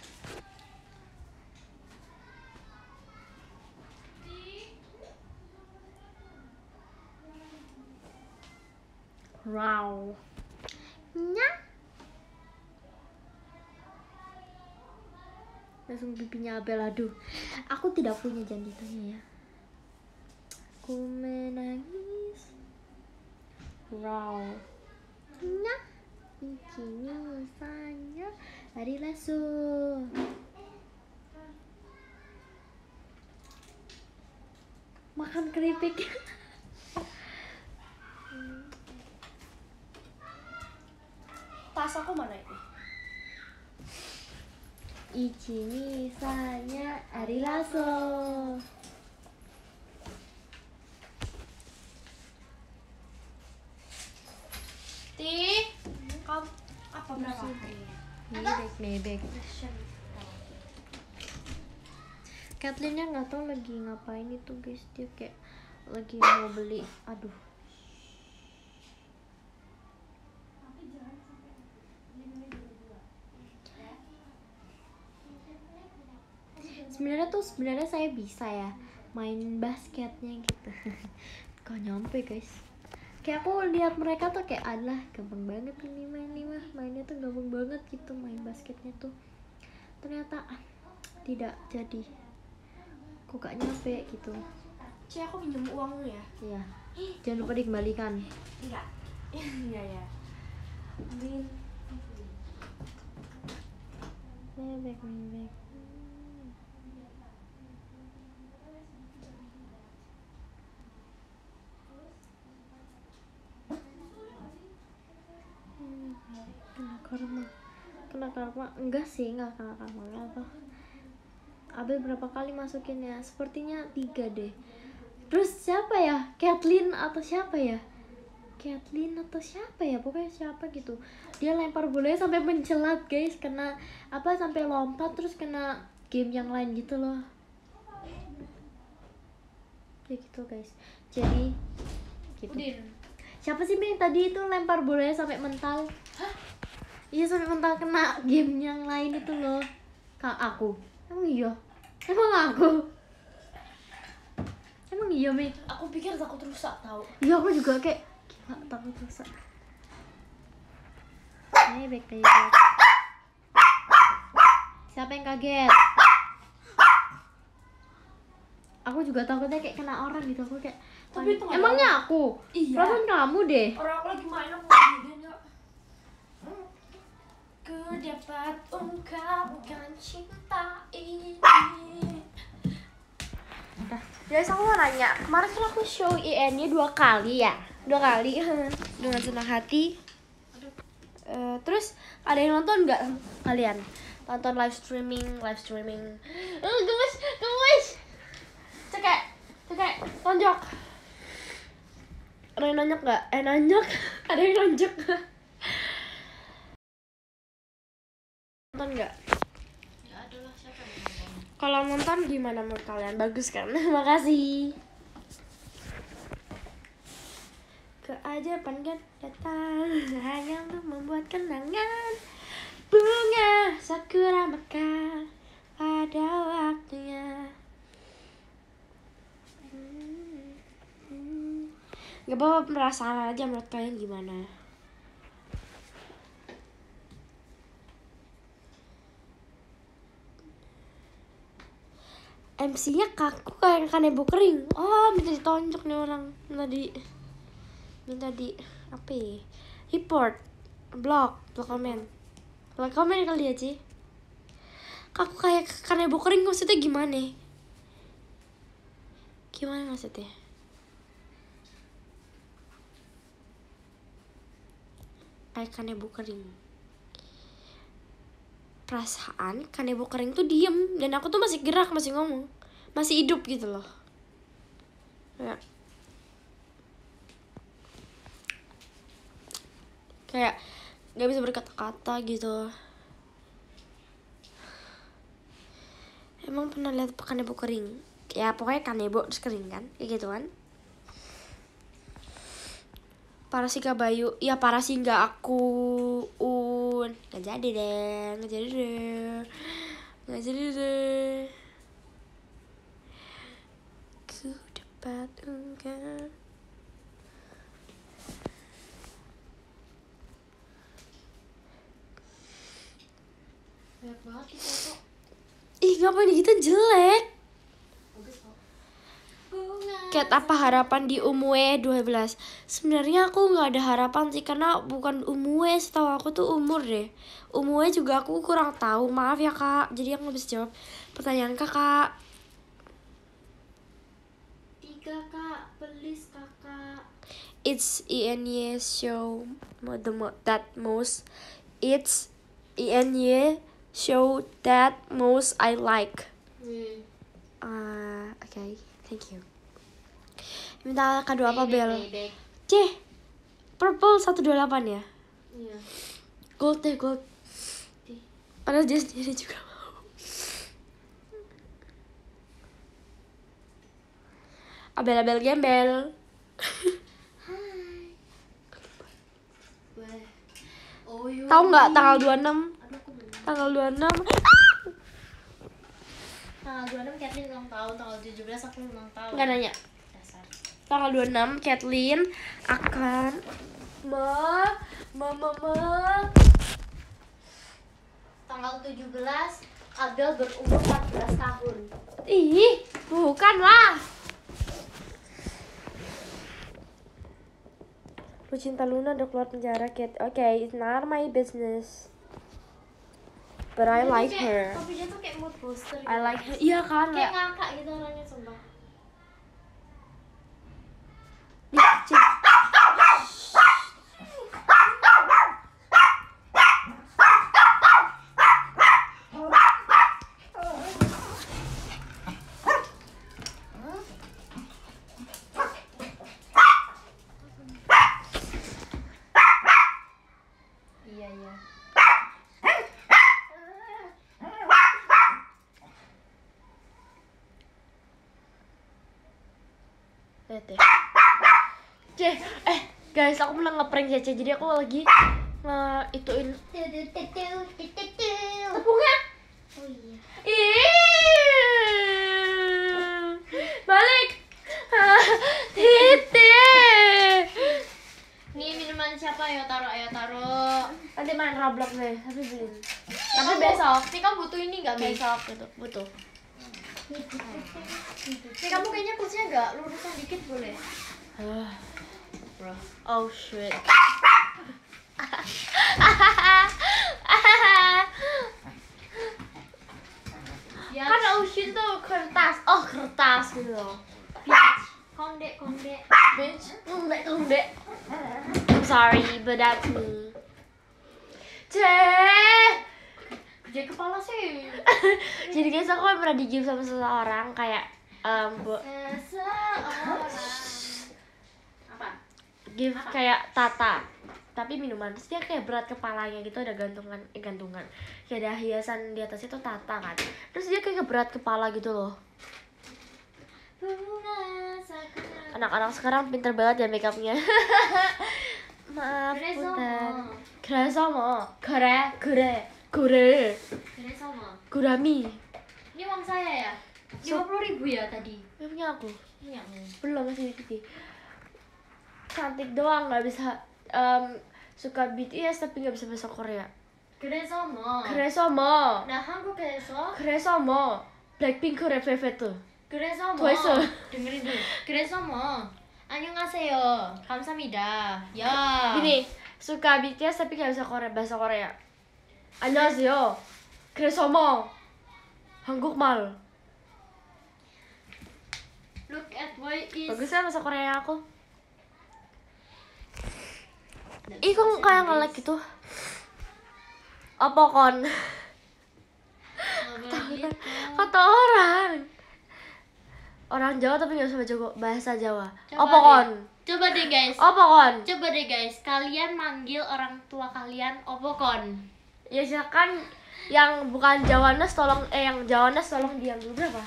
Wow. Nya. Langsung pipinya Abel, aduh. Aku tidak punya jangan ditanya ya. Aku menangis. Wow. Nya. Ini misalnya hari lasu. Makan keripik. Tas aku mana ini? Ichi misalnya hari lasu. Ti, kamu apa berapa? Mebek, mebek. Kathleennya nggak tahu lagi ngapain itu guys, dia kayak lagi mau beli. Aduh. Sebenarnya tuh sebenarnya saya bisa ya main basketnya gitu. Kok nyampe guys? Kayak aku lihat mereka tuh kayak alah gampang banget ini main nih mah, mainnya tuh gampang banget gitu main basketnya tuh. Ternyata ah, tidak jadi. Kok gak nyampe gitu. Cek aku pinjam uangmu ya? Iya. Jangan lupa dikembalikan. Enggak. Iya ya. Amin. Mebek, mebek. Kena karma. Kena karma. Enggak sih, enggak kena karma apa. Abel berapa kali masukinnya? Sepertinya tiga deh. Terus siapa ya? Kathleen atau siapa ya? Kathleen atau siapa ya? Pokoknya siapa gitu. Dia lempar bolanya sampai mencelat guys, kena apa sampai lompat terus kena game yang lain gitu loh. Ya gitu guys. Jadi gitu. Udin. Siapa sih Bing tadi itu lempar bolanya sampai mental? Hah? Iya sampai mental kena game yang lain itu loh. Kak aku. Emang iya? Emang aku? Emang iya Mi? Aku pikir takut rusak tahu. Iya aku juga kayak gila takut rusak. Nih baik baik. Siapa yang kaget? Aku juga takutnya kayak kena orang gitu. Aku kayak Tapi itu nggak emangnya aku? Iya. Perasaan kamu deh. Orang aku lagi main aku lagi enggak. Ku dapat ungkapkan cinta ini. Guys, aku mau nanya, kemarin kan aku show I N-nya dua kali ya, dua kali dengan senang hati. Eh, terus ada yang nonton nggak kalian? Tonton live streaming, live streaming. Eh, gemes, gemes. Cekek, cekek, tonjok. Ada yang nonjok nggak? Eh nonjok, ada yang nonjok. Nonton nggak? Kalau nonton gimana menurut kalian? Bagus kan? Makasih. Keajaiban kan datang hanya untuk membuat kenangan. Bunga sakura mekar pada waktunya. Hmm, hmm. Gak apa-apa, perasaan aja menurut kalian gimana? M C-nya kaku kayak kanebo kering. Oh, minta ditonjok nih orang. Minta di minta di apa ya? Report, block, block comment. Block comment kali ya, Ci. Kaku kayak kanebo kering maksudnya gimana? Gimana maksudnya? Kayak kanebo kering. Perasaan kanebo kering tuh diem dan aku tuh masih gerak, masih ngomong, masih hidup gitu loh kayak kayak nggak bisa berkata-kata gitu. emang pernah lihat kanebo kering? Ya pokoknya kanebo terus kering kan, kayak gitu kan. Parasika Bayu, ya Parasinga aku un nggak jadi deh, nggak jadi deh, nggak jadi deh. Ku dapat enggak. Banyak banget kita kok. Ih ngapain kita jelek. Bagus kok. Cat apa harapan di Umue dua belas? Sebenarnya aku nggak ada harapan sih karena bukan Umue, setahu aku tuh umur deh. Umue juga aku kurang tahu, maaf ya kak. Jadi aku nggak bisa jawab pertanyaan kakak. Tiga kak, please kakak. It's E N Y show the mo- that most. It's E N Y show that most I like. Hmm. Uh, Oke, okay. Thank you. Minta kado apa Bebek, Bel? bebek. C, purple seratus dua puluh delapan ya? Iya. Gold deh, gold. Di. Padahal dia sendiri juga mau. Abel-abel gembel. Hai. Wah. Oh, yuk. Tahu nggak tanggal dua puluh enam? Aduh, aku belum. Tanggal dua puluh enam. Tanggal dua puluh enam Kathleen ulang tahun, tanggal tujuh belas aku ulang tahun. Nggak nanya. Dasar. Tanggal dua puluh enam Kathleen akan me me me, me. Tanggal tujuh belas Abel berumur empat belas tahun. Ih, bukan lah. Lucinta Luna udah keluar penjara, Kat. Oke, okay, it's not my business. But I Dia tuh like kayak- her. Tapi dia tuh kayak mood booster gitu. I like her. Iya kan, Kayak kayak ngakak gitu orangnya sumpah. Iya iya. lihat deh. Ceh, eh guys, aku pernah ngeprank Cece, jadi aku lagi nge ituin tepungnya. Oh iya. Ih, balik. Tite. Nih minuman siapa? Ayo taruh, ayo taruh. Nanti main Roblox deh, tapi belum. Tapi besok, Nih kamu butuh ini nggak, Mi? besok gitu butuh. Nih kamu kayaknya kursinya nggak lurusan dikit boleh? Bro. Oh shit. Ya. Kan ocean tuh kertas, oh kertas gitu loh. Kondek, kondek. Bitch, ngundek ngundek. I'm sorry, but that's me. Ceh. Gede kepala sih. Jadi guys, aku kan pernah di-give sama seseorang kayak um, bu- Seseorang. Apa? give kayak tata, tapi minuman. Terus dia kayak berat kepalanya gitu, ada gantungan, eh, gantungan. Kayak ada hiasan di atasnya tuh tata kan. Terus dia kayak berat kepala gitu loh. Bunga sakura. Anak-anak sekarang pinter banget ya makeupnya. Maaf, 그래서 punten. 뭐. 그래서 뭐 그래 그래 그래 그래서 뭐. 구라미. Ini uang saya ya? lima puluh ribu ya tadi? Ini punya aku. Punya aku. Belum, masih dikit. Cantik doang, nggak bisa em, suka B T S tapi nggak bisa bahasa Korea. 그래서 뭐. 그래서 뭐 나 한국에서 그래서 뭐 블랙핑크 레페페트. 그래서 뭐. 더 했어. dengerin dulu. 그래서 뭐. 안녕하세요. 감사합니다. 야. Gini, suka B T S tapi nggak bisa Korea, bahasa Korea. 안녕하세요. 그래서 뭐 한국말. Look at what is. Bagus kan bahasa Korea aku? Ih, kok kayak nge-lag gitu? Apa kon? Kata orang. Orang Jawa tapi nggak bisa baca bahasa Jawa. Coba Apa deh. kon? Coba deh guys. Apa kon? Coba deh guys, kalian manggil orang tua kalian opo kon. Ya silakan Yang bukan Jawanas tolong eh yang Jawanas tolong diam dulu. Berapa?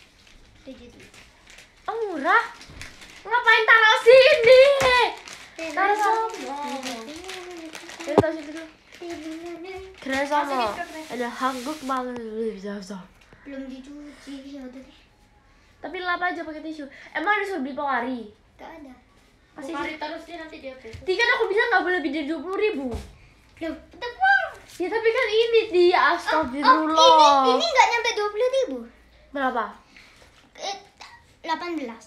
Oh murah. Ngapain taruh sini? Taruh sama. Ini taruh situ dulu. Keren sama. Ada hangguk banget bisa bisa. Belum dicuci ya udah deh. Tapi lap aja pakai tisu. Emang disuruh beli Pokari? Gak ada. Pasti Pokari terus dia nanti dia beli. Tiga aku bilang nggak boleh lebih dari dua puluh ribu. Loh, tepung. Ya tapi kan ini dia Oh, astagfirullah. ini ini nggak nyampe dua puluh ribu. Berapa? Eh, delapan belas.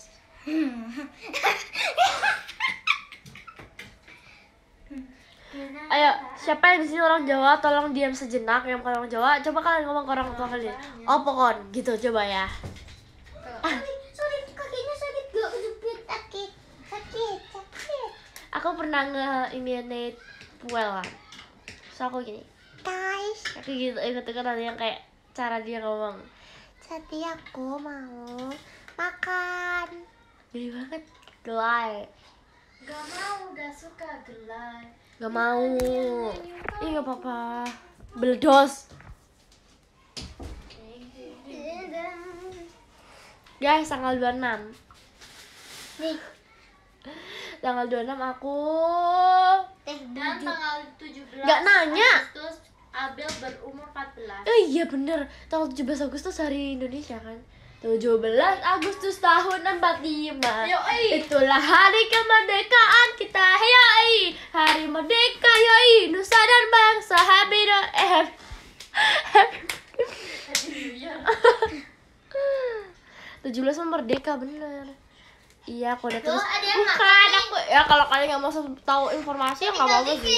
Ayo, siapa yang di sini orang Jawa? Tolong diam sejenak. Yang bukan orang Jawa, coba kalian ngomong ke orang tua kalian. Oh, pokon, gitu coba ya. Sorry, sorry, kakinya sakit gak kejepit, sakit, sakit, sakit. Aku pernah nge-imitate Puel kan. So aku gini. Guys, Aku gitu ikut-ikutan yang kayak cara dia ngomong. jadi aku mau makan. Gini banget. Gelai. Gak mau, udah suka gelai. Gak mau. Ih gak apa-apa. Beledos. Guys, tanggal dua puluh enam. Nih, Tanggal dua puluh enam aku teh Dan buju. tanggal tujuh belas Nggak nanya. Agustus Abel berumur empat belas. Oh iya bener. Tanggal tujuh belas Agustus hari Indonesia kan. tujuh belas Agustus tahun empat puluh lima. Yoi. Itulah hari kemerdekaan kita. Yoi. Hari merdeka yoi. Nusa dan bangsa. Happy do- eh happy. tujuh belas merdeka bener. Iya, aku udah terus. ada yang Bukan aku. Ya kalau kalian nggak mau tahu informasi ya nggak apa-apa sih.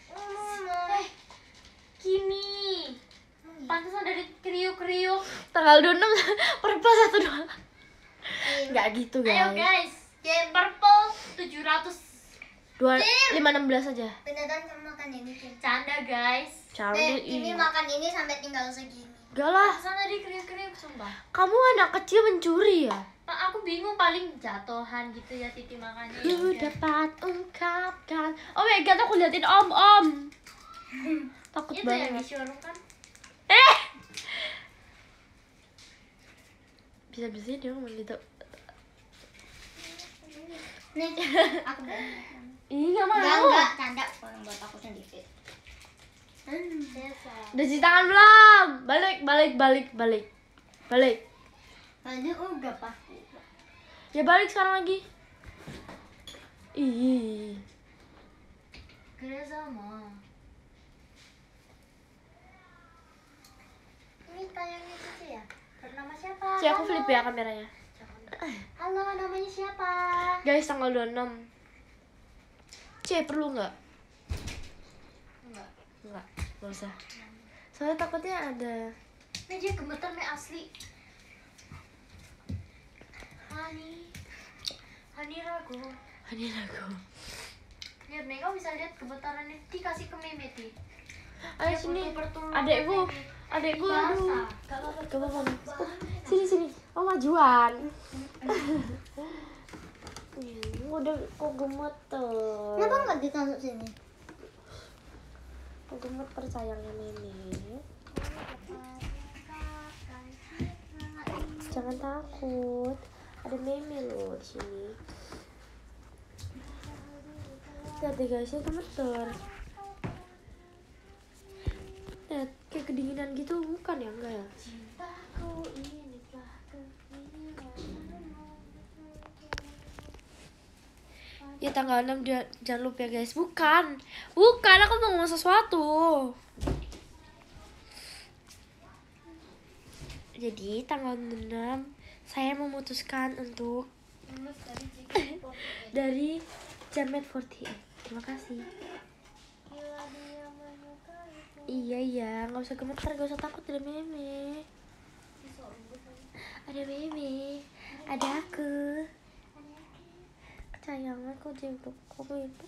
Kini pantesan dari kriuk-kriuk. Tanggal dua puluh enam perpa satu dua. Nggak gitu Ayo guys. guys, purple tujuh ratus. Dua lima enam belas aja. Beneran kamu makan ini, Kim? Canda guys. Canggih. Nih, ini makan ini sampai tinggal segini. Gak lah. Pantesan dari kriuk-kriuk sumpah. Kamu anak kecil mencuri ya? Nah, aku bingung paling jatuhan gitu ya Titi makannya. ya Lu udah. dapat ungkapkan. Oh my god, aku liatin om om. Takut Itu yang di banget. showroom kan? Eh. Bisa-bisa dia ngomong gitu. Nih, aku udah makan. Ih, gak mau. Enggak, enggak, canda. Orang buat aku sendiri. Hmm, Udah cuci tangan belum? Balik, balik, balik, balik. Balik. Ini udah pasti. Ya balik sekarang lagi. Ih. Kira sama. Ini tayangnya Cici ya? Bernama siapa? Si aku flip ya kameranya. Halo, namanya siapa? Guys, tanggal dua puluh enam. C, perlu nggak? Enggak. Nggak, nggak usah. Soalnya takutnya ada. Ini dia gemetar nih asli. Hani. Hani ragu. Ini lagu. Lihat nih, kau bisa lihat gemetarannya. Dikasih ke Meme Ti. Ayo sini. Pertulungan Adekku, Meme. adekku, aduh. Basah. Gak apa-apa. Gak apa-apa. Oh, sini sini. Oh majuan. Hmm, udah kok gemeter. Kenapa nggak ditaruh sini? Kok gemeter sayangnya Meme. Jangan takut. Ada Meme loh di sini. Lihat deh guys, saya gemeter. Lihat, kayak kedinginan gitu bukan ya? Enggak ya? Cintaku ini telah kehilangan. Ya tanggal enam dia, jangan lupa ya guys. Bukan. Bukan, aku mau ngomong sesuatu. Jadi tanggal enam saya memutuskan untuk Lulus dari J K empat puluh delapan. dari Jamet empat puluh delapan. Terima kasih. Gila dia menyukaiku. Iya iya, nggak usah gemetar, nggak usah takut ada Meme. Ada Meme, ada aku. Kesayanganku jemput, kamu itu.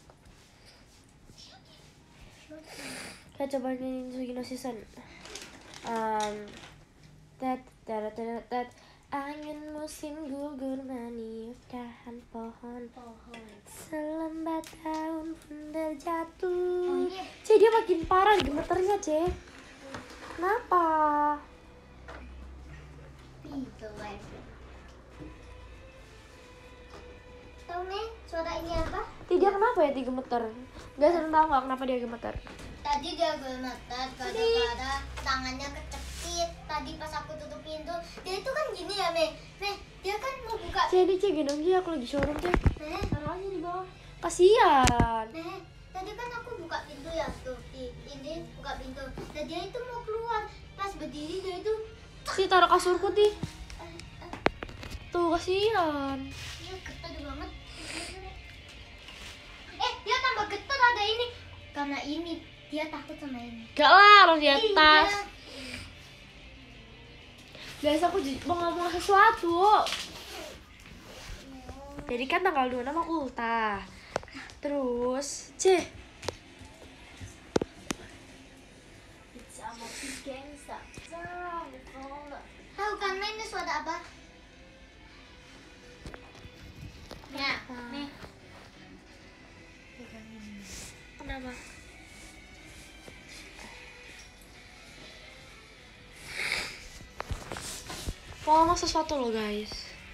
Kita coba nyanyiin Sugino Season. Um, tet tet tet tet. Angin musim gugur meniup dahan pohon. Selembat daun pun berjatuh. Oh, iya. Cek dia makin parah gemeternya, Cek. Kenapa? Itu guys. Tahu nih suara ini apa? Tidak, kenapa ya dia gemeter? Gak sering tahu nggak kenapa dia gemeter? Tadi dia gemeter gara-gara tangannya kecepit. Tadi pas aku tutup pintu, dia itu kan gini ya, Me. Me, dia kan mau buka. Jadi cek gendong dia, aku lagi showroom cek. Me, Taruh aja di bawah. Kasian. Me, tadi kan aku buka pintu ya tuh. Di- Ini buka pintu. Dan dia itu mau keluar. Pas berdiri dia itu Si taruh kasurku di. Tuh kasihan. dia getar banget. Eh, dia tambah getar ada ini. Karena ini dia takut sama ini. Gak lah, harus di Iya. atas. Guys, aku j- mau ngomong sesuatu. Jadi kan tanggal dua puluh enam aku ultah. Terus, C. Tahu kan Me, ini suara apa? Ya, nih. Kenapa? Mau ngomong sesuatu loh guys.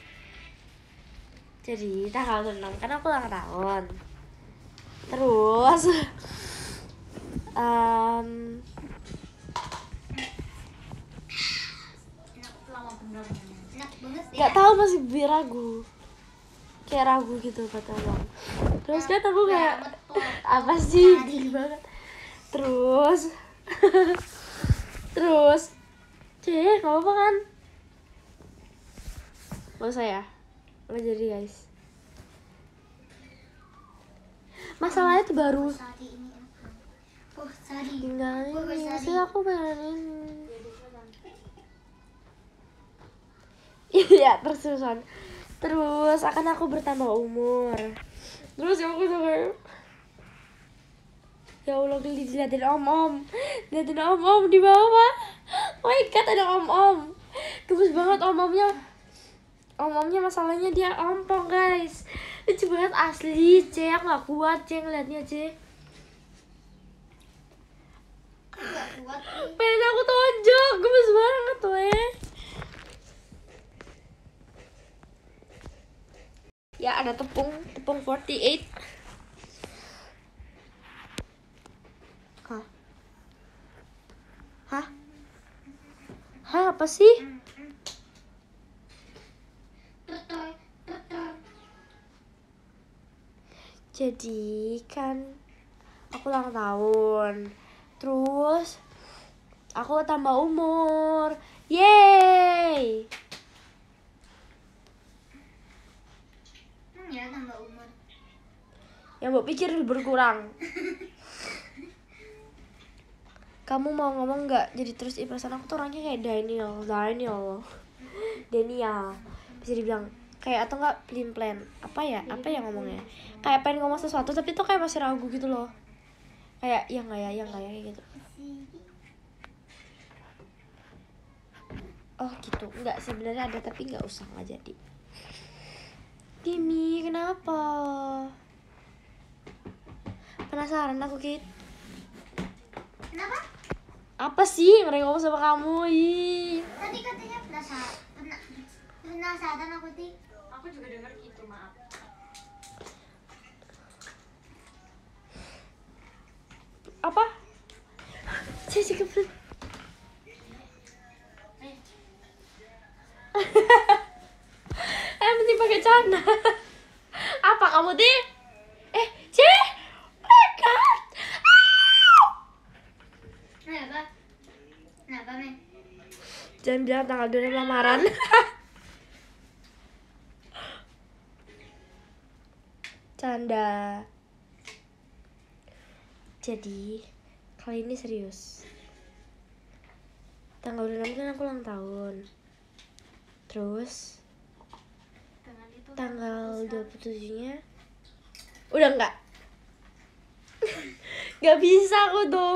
Jadi tanggal enam kan aku ulang tahun. Terus um, Enak banget ya. gak tahu masih bi- ragu. Kayak ragu gitu kata bang. Terus kan aku kayak apa sih gini banget. Terus terus cek gak apa-apa kan? Gak usah ya, nggak jadi guys. Masalahnya tuh baru Sari ini apa? Oh, sari. tinggal Oh, ini, Sari. sih aku pengen ini. Iya terus-terusan. Terus akan aku bertambah umur. Terus aku tuh kayak ya Allah, geli diliatin om-om. Diliatin om-om di bawah. Oh my god, ada om-om. Gemes banget om-omnya. Om-omnya masalahnya dia ompong guys. Lucu banget asli. C, aku gak kuat C ngeliatnya C. Enggak kuat nih. Pengen aku tonjok. Gemes banget weh. Ya ada tepung. Tepung empat puluh delapan. Hah? Hah? Hah apa sih? Tutur, tutur. Jadi kan aku ulang tahun. Terus aku tambah umur. Yeay. Hmm, ya tambah umur. Yang mbok pikir berkurang. Kamu mau ngomong nggak? Jadi terus ih, perasaan aku tuh orangnya kayak Daniel, Daniel, Daniel. Bisa dibilang kayak atau enggak plan plan apa ya? Apa ya ngomongnya? Kayak pengen ngomong sesuatu tapi tuh kayak masih ragu gitu loh. Kayak ya nggak ya, ya nggak ya kayak gitu. Oh gitu, nggak sebenarnya ada tapi nggak usah nggak jadi. Kimi, kenapa? Penasaran aku Kit. Kenapa? Apa sih mereka ngomong sama kamu? Ih. Tadi katanya penasaran. Pena, penasaran aku sih. Aku juga dengar gitu, maaf. Apa? Cici kepet. Eh mesti pakai canda. Apa kamu di? Eh, C. Oh my god. Kenapa? Kenapa, Men? Jangan bilang tanggal dua puluh enam lamaran. Canda. Jadi kali ini serius. Tanggal dua puluh enam kan aku ulang tahun. Terus Dengan itu tanggal dua puluh tujuh-nya udah enggak. Gak bisa aku tuh.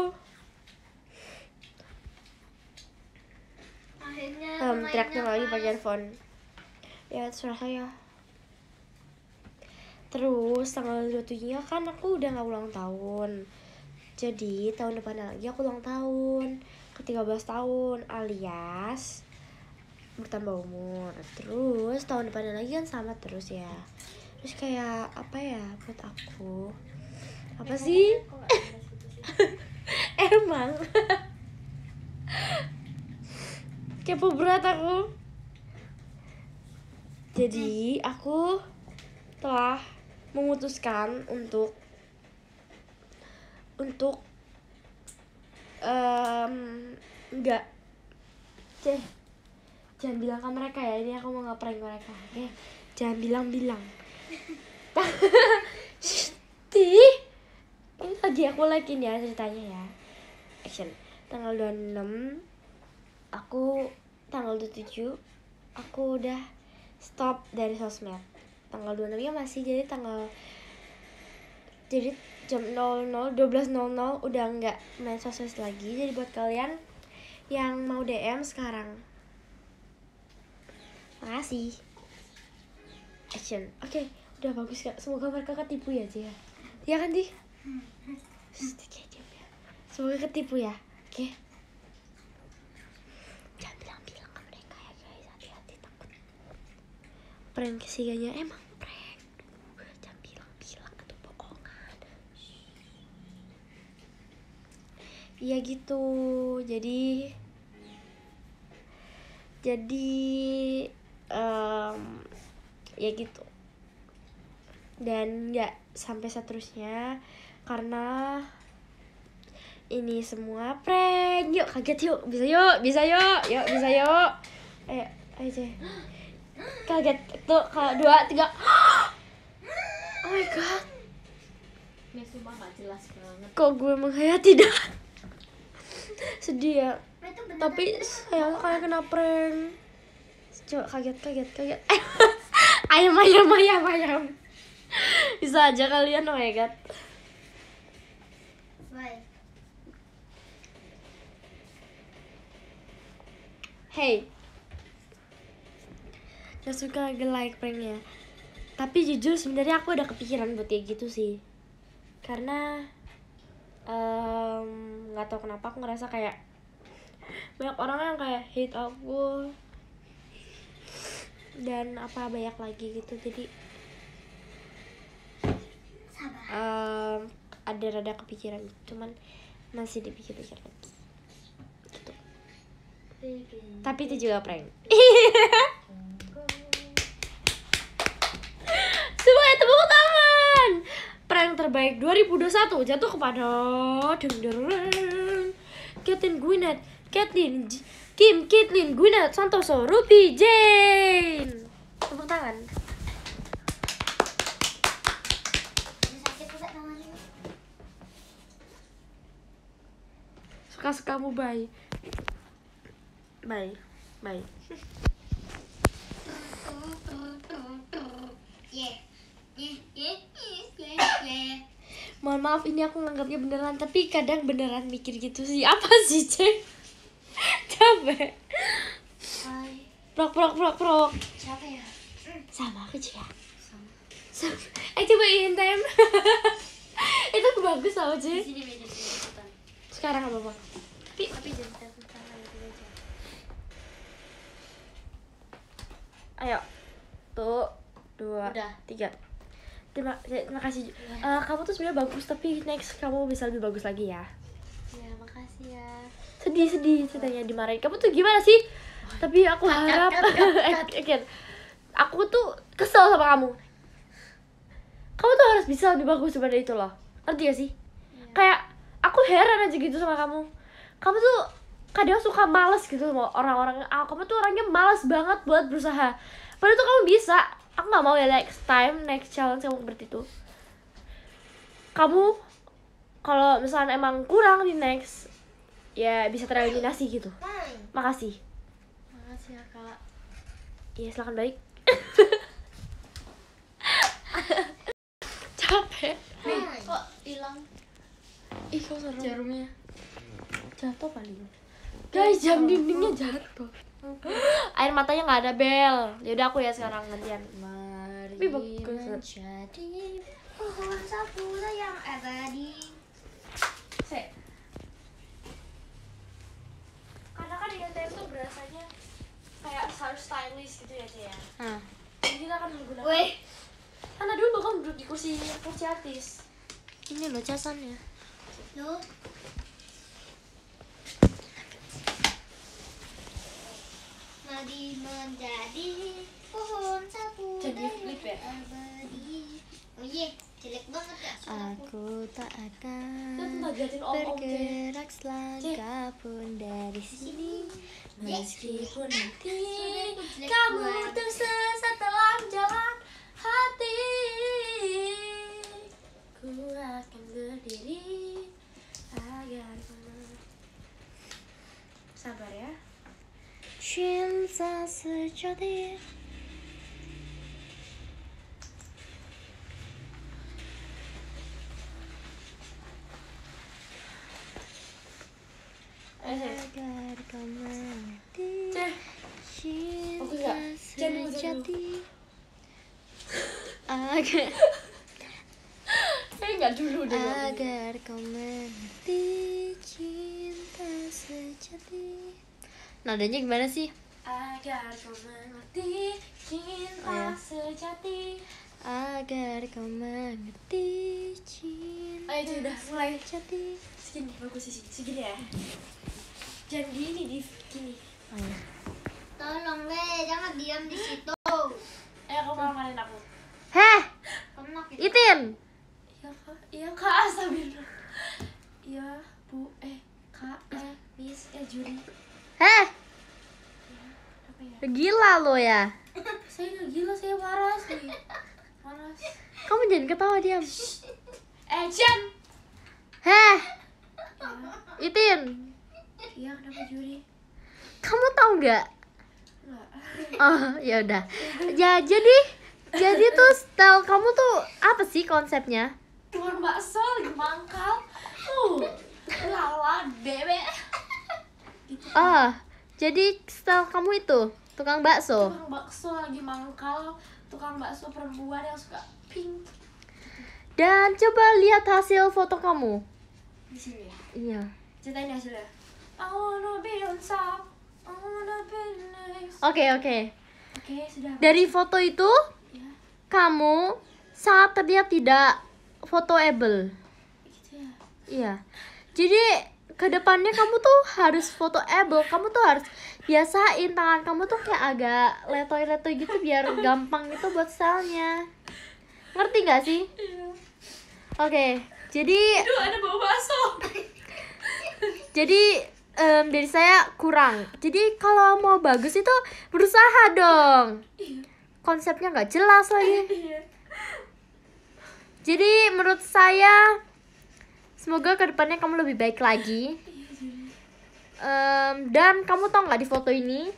Akhirnya Um, mainnya teriaknya lagi pas. pakai earphone. Ya terserah saya. Terus tanggal dua puluh tujuh-nya kan aku udah gak ulang tahun. Jadi tahun depan lagi aku ulang tahun. ke tiga belas tahun alias bertambah umur. Terus tahun depannya lagi kan sama terus ya. Terus kayak apa ya buat aku? Apa sih? Emang kepo berat aku. Jadi aku telah memutuskan untuk untuk um, enggak ceh jangan bilang ke mereka ya, ini aku mau ngeprank mereka, oke? Okay? Jangan bilang-bilang. Ti, ini lagi aku lagi ya ceritanya ya. Action. Tanggal dua puluh enam aku tanggal dua puluh tujuh aku udah stop dari sosmed. Tanggal dua puluh enam ya masih, jadi tanggal jadi jam nol nol dua belas nol nol udah nggak main sosmed lagi. Jadi buat kalian yang mau D M sekarang, makasih. Action. Oke, okay, udah bagus Kak. Semoga mereka ketipu ya, Cia. Ya kan, Di? Semoga ketipu ya. Oke. Okay. Jangan bilang-bilang ke mereka ya, guys. Hati-hati, takut. Prank kesiganya emang prank. Jangan bilang-bilang, itu bohongan. Iya gitu. Jadi Jadi um, ya gitu. Dan nggak sampai seterusnya karena ini semua prank. Yuk kaget yuk, bisa yuk, bisa yuk, yuk bisa yuk. Ayo, ayo Ceh. Kaget tuh, kalau dua tiga. Oh my god. Ini sumpah gak jelas banget. Kok gue menghayati dah. Sedih ya. Tapi sayang kayak kena prank. Coba kaget, kaget, kaget. Ayam, ayam, ayam, ayam. Bisa aja kalian, oh my god. Bye. Hey, gak suka nge-like pranknya. Tapi jujur sebenarnya aku ada kepikiran buat kayak gitu sih. Karena nggak um, tahu kenapa aku ngerasa kayak banyak orang yang kayak hate aku dan apa banyak lagi gitu. Jadi um, ada rada kepikiran, cuman masih dipikir-pikir lagi gitu. Tapi itu juga prank. Semuanya tepuk tangan. Prank terbaik dua ribu dua puluh satu jatuh kepada Caitlyn Gwyneth, Caitlyn, Kim, Caitlyn Gwyneth Santoso, Ruby Jane. Tepuk tangan. Suka-sukamu, bye. Bye. Bye. Yeah. Yeah, yeah, yeah, yeah. Mohon maaf ini aku nganggapnya beneran, tapi kadang beneran mikir gitu sih. Apa sih, Cek? Capek. Hai. Prok prok prok prok. Siapa ya? Sama aku juga. Sama. Sama. Eh coba intem. Itu bagus tau, Di Cek. sini meja sini ikutan. Sekarang apa apa? Tapi tapi jangan telepon tangan gitu aja. Ayo. Tuh, dua, Udah. tiga. Terima, terima kasih. Uh, kamu tuh sebenarnya bagus, tapi next kamu bisa lebih bagus lagi ya. Ya, makasih ya. Sedih sedih ceritanya dimarahin. Kamu tuh gimana sih? Tapi aku harap Oke. Aku tuh kesel sama kamu. Kamu tuh harus bisa lebih bagus daripada itu loh. Ngerti gak sih? Ya. Kayak aku heran aja gitu sama kamu. Kamu tuh kadang suka males gitu sama orang-orang. Ah, kamu tuh orangnya males banget buat berusaha. Padahal tuh kamu bisa. Aku gak mau ya next time, next challenge kamu seperti itu. Kamu kalau misalnya emang kurang di next, ya bisa tereliminasi gitu. Hai. Makasih. Makasih ya, Kak. Iya, silakan balik. Capek. Hai. Kok hilang Ih, kok serem. jarumnya? Jatuh paling. Guys, jam dindingnya jatuh. Air matanya nggak ada, Bel. Yaudah aku ya sekarang gantian. Mari Tapi bagus. Menjadi pohon sapula yang abadi. Se. stylish gitu ya Cia. Nah, Jadi kita akan menggunakan. Weh, Karena dulu bakal duduk di kursi kursi artis. ini loh casannya. lu mari menjadi pohon sapu Jadi flip ya? abadi. Oh iya, jelek banget ya suaraku. Aku tak akan Kita tuh ngajarin om-om Cia. bergerak selangkah pun dari sini. Meskipun nanti jelek kamu banget. tersesat dalam jalan hati, ku akan berdiri agar kamu. Sabar ya. Cinta sejati. Agar kau mengerti Ceh, Oke, cinta enggak? Jangan dulu, jangan sejati. Agar saya nggak dulu deh. agar kau mengerti cinta sejati. Nadanya gimana sih? Agar kau mengerti cinta Oh, ya. sejati. Agar kau mengerti cinta Ayo, Ceh, udah mulai. sejati. Segini bagus sih, segini ya. Jangan gini di gini. Oh, ya. Tolong weh, jangan diam di situ. Ayo kamu marahin aku. Heh, Pernah kita Itin. Iya kak, iya kak, astagfirullah. Iya bu, eh kak, eh miss, eh juri. Heh, Apa ya? gila lo ya. Saya nggak gila, saya waras nih. Waras. Kamu jangan ketawa, diam. Eh Jan. Heh, Itin. Iya kenapa juri? Kamu tahu nggak? Enggak. Oh, ya udah. Ya jadi, jadi tuh style kamu tuh apa sih konsepnya? Tukang bakso lagi mangkal. Uh, lala bebe. Gitu. Oh, jadi style kamu itu tukang bakso. Tukang bakso lagi mangkal. Tukang bakso perempuan yang suka pink. Dan coba lihat hasil foto kamu. Di sini ya. Iya. Ceritain hasilnya. I wanna be on top. I wanna be next. Oke, oke. Oke, sudah. Dari foto itu Ya, kamu sangat terlihat tidak fotoable. gitu ya. Iya. Jadi kedepannya kamu tuh harus fotoable. Kamu tuh harus biasain tangan kamu tuh kayak agak letoy-letoy gitu biar gampang gitu buat stylenya. Ngerti gak sih? Iya. Oke. Jadi Aduh, ada bau bakso. jadi em, dari saya kurang. Jadi kalau mau bagus itu berusaha dong. Konsepnya nggak jelas lagi. Iya. Jadi menurut saya semoga kedepannya kamu lebih baik lagi. Em, dan kamu tau nggak di foto ini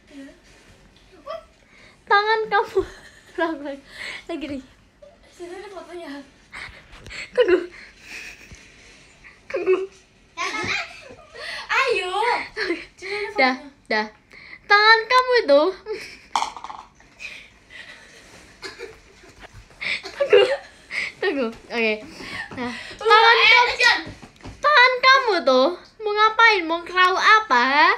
tangan kamu lagi lagi nih. Sini ada fotonya. Tunggu. Tunggu. Ayo. Sini ada Dah, fotonya. dah. Tangan kamu itu. Tunggu. Tunggu. Oke. Nah, tangan kamu, tangan kamu tuh mau ngapain? Mau kerau apa?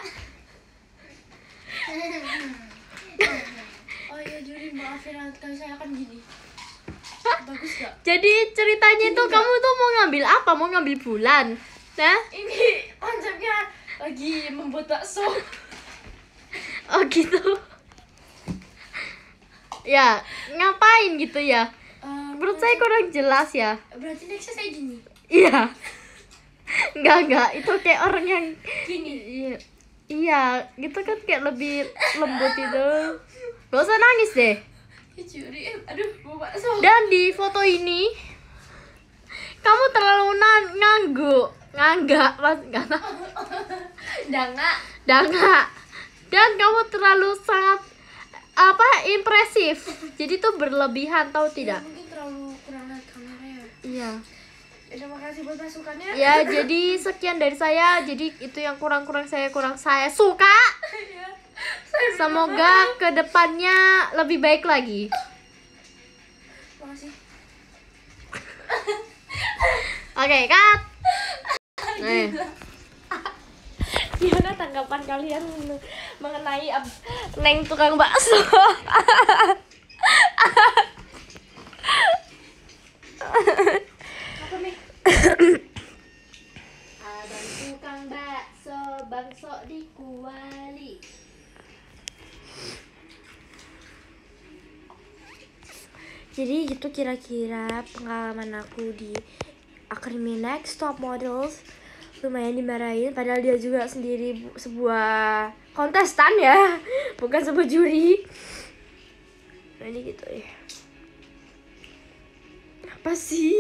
Oh iya juri, maafin kalau saya akan gini. Bagus gak? Jadi ceritanya itu kamu tuh mau ngambil apa? Mau ngambil bulan? Nah, Ini konsepnya lagi membuat bakso. oh gitu. Ya, ngapain gitu ya? Eh, Menurut saya kurang jelas ya. berarti nextnya saya gini. Iya. Enggak, enggak. Itu kayak orang yang Gini. Iya, iya, gitu kan kayak lebih lembut itu. Gak usah nangis deh. Ya juri, eh, aduh bau bakso. Dan di foto ini kamu terlalu na- ngangguk, nganggak, mas, nggak tahu, Danga. danga. Dan kamu terlalu sangat apa impresif. Jadi tuh berlebihan, tahu tidak? Mungkin terlalu kurang lihat kamera ya. Iya. Ya, terima kasih buat masukannya. Ya, jadi sekian dari saya. Jadi itu yang kurang-kurang saya kurang saya suka. Iya. Saya Semoga kedepannya lebih baik lagi. Makasih. Oke, cut. Nih. Gimana tanggapan kalian mengenai ab- Neng tukang bakso? Apa nih? Abang tukang bakso, bakso di kuali. Jadi gitu kira-kira pengalaman aku di Academy Next Top Models. Lumayan dimarahin, padahal dia juga sendiri bu- sebuah kontestan ya, bukan sebuah juri. Nah ini gitu ya. Apa sih?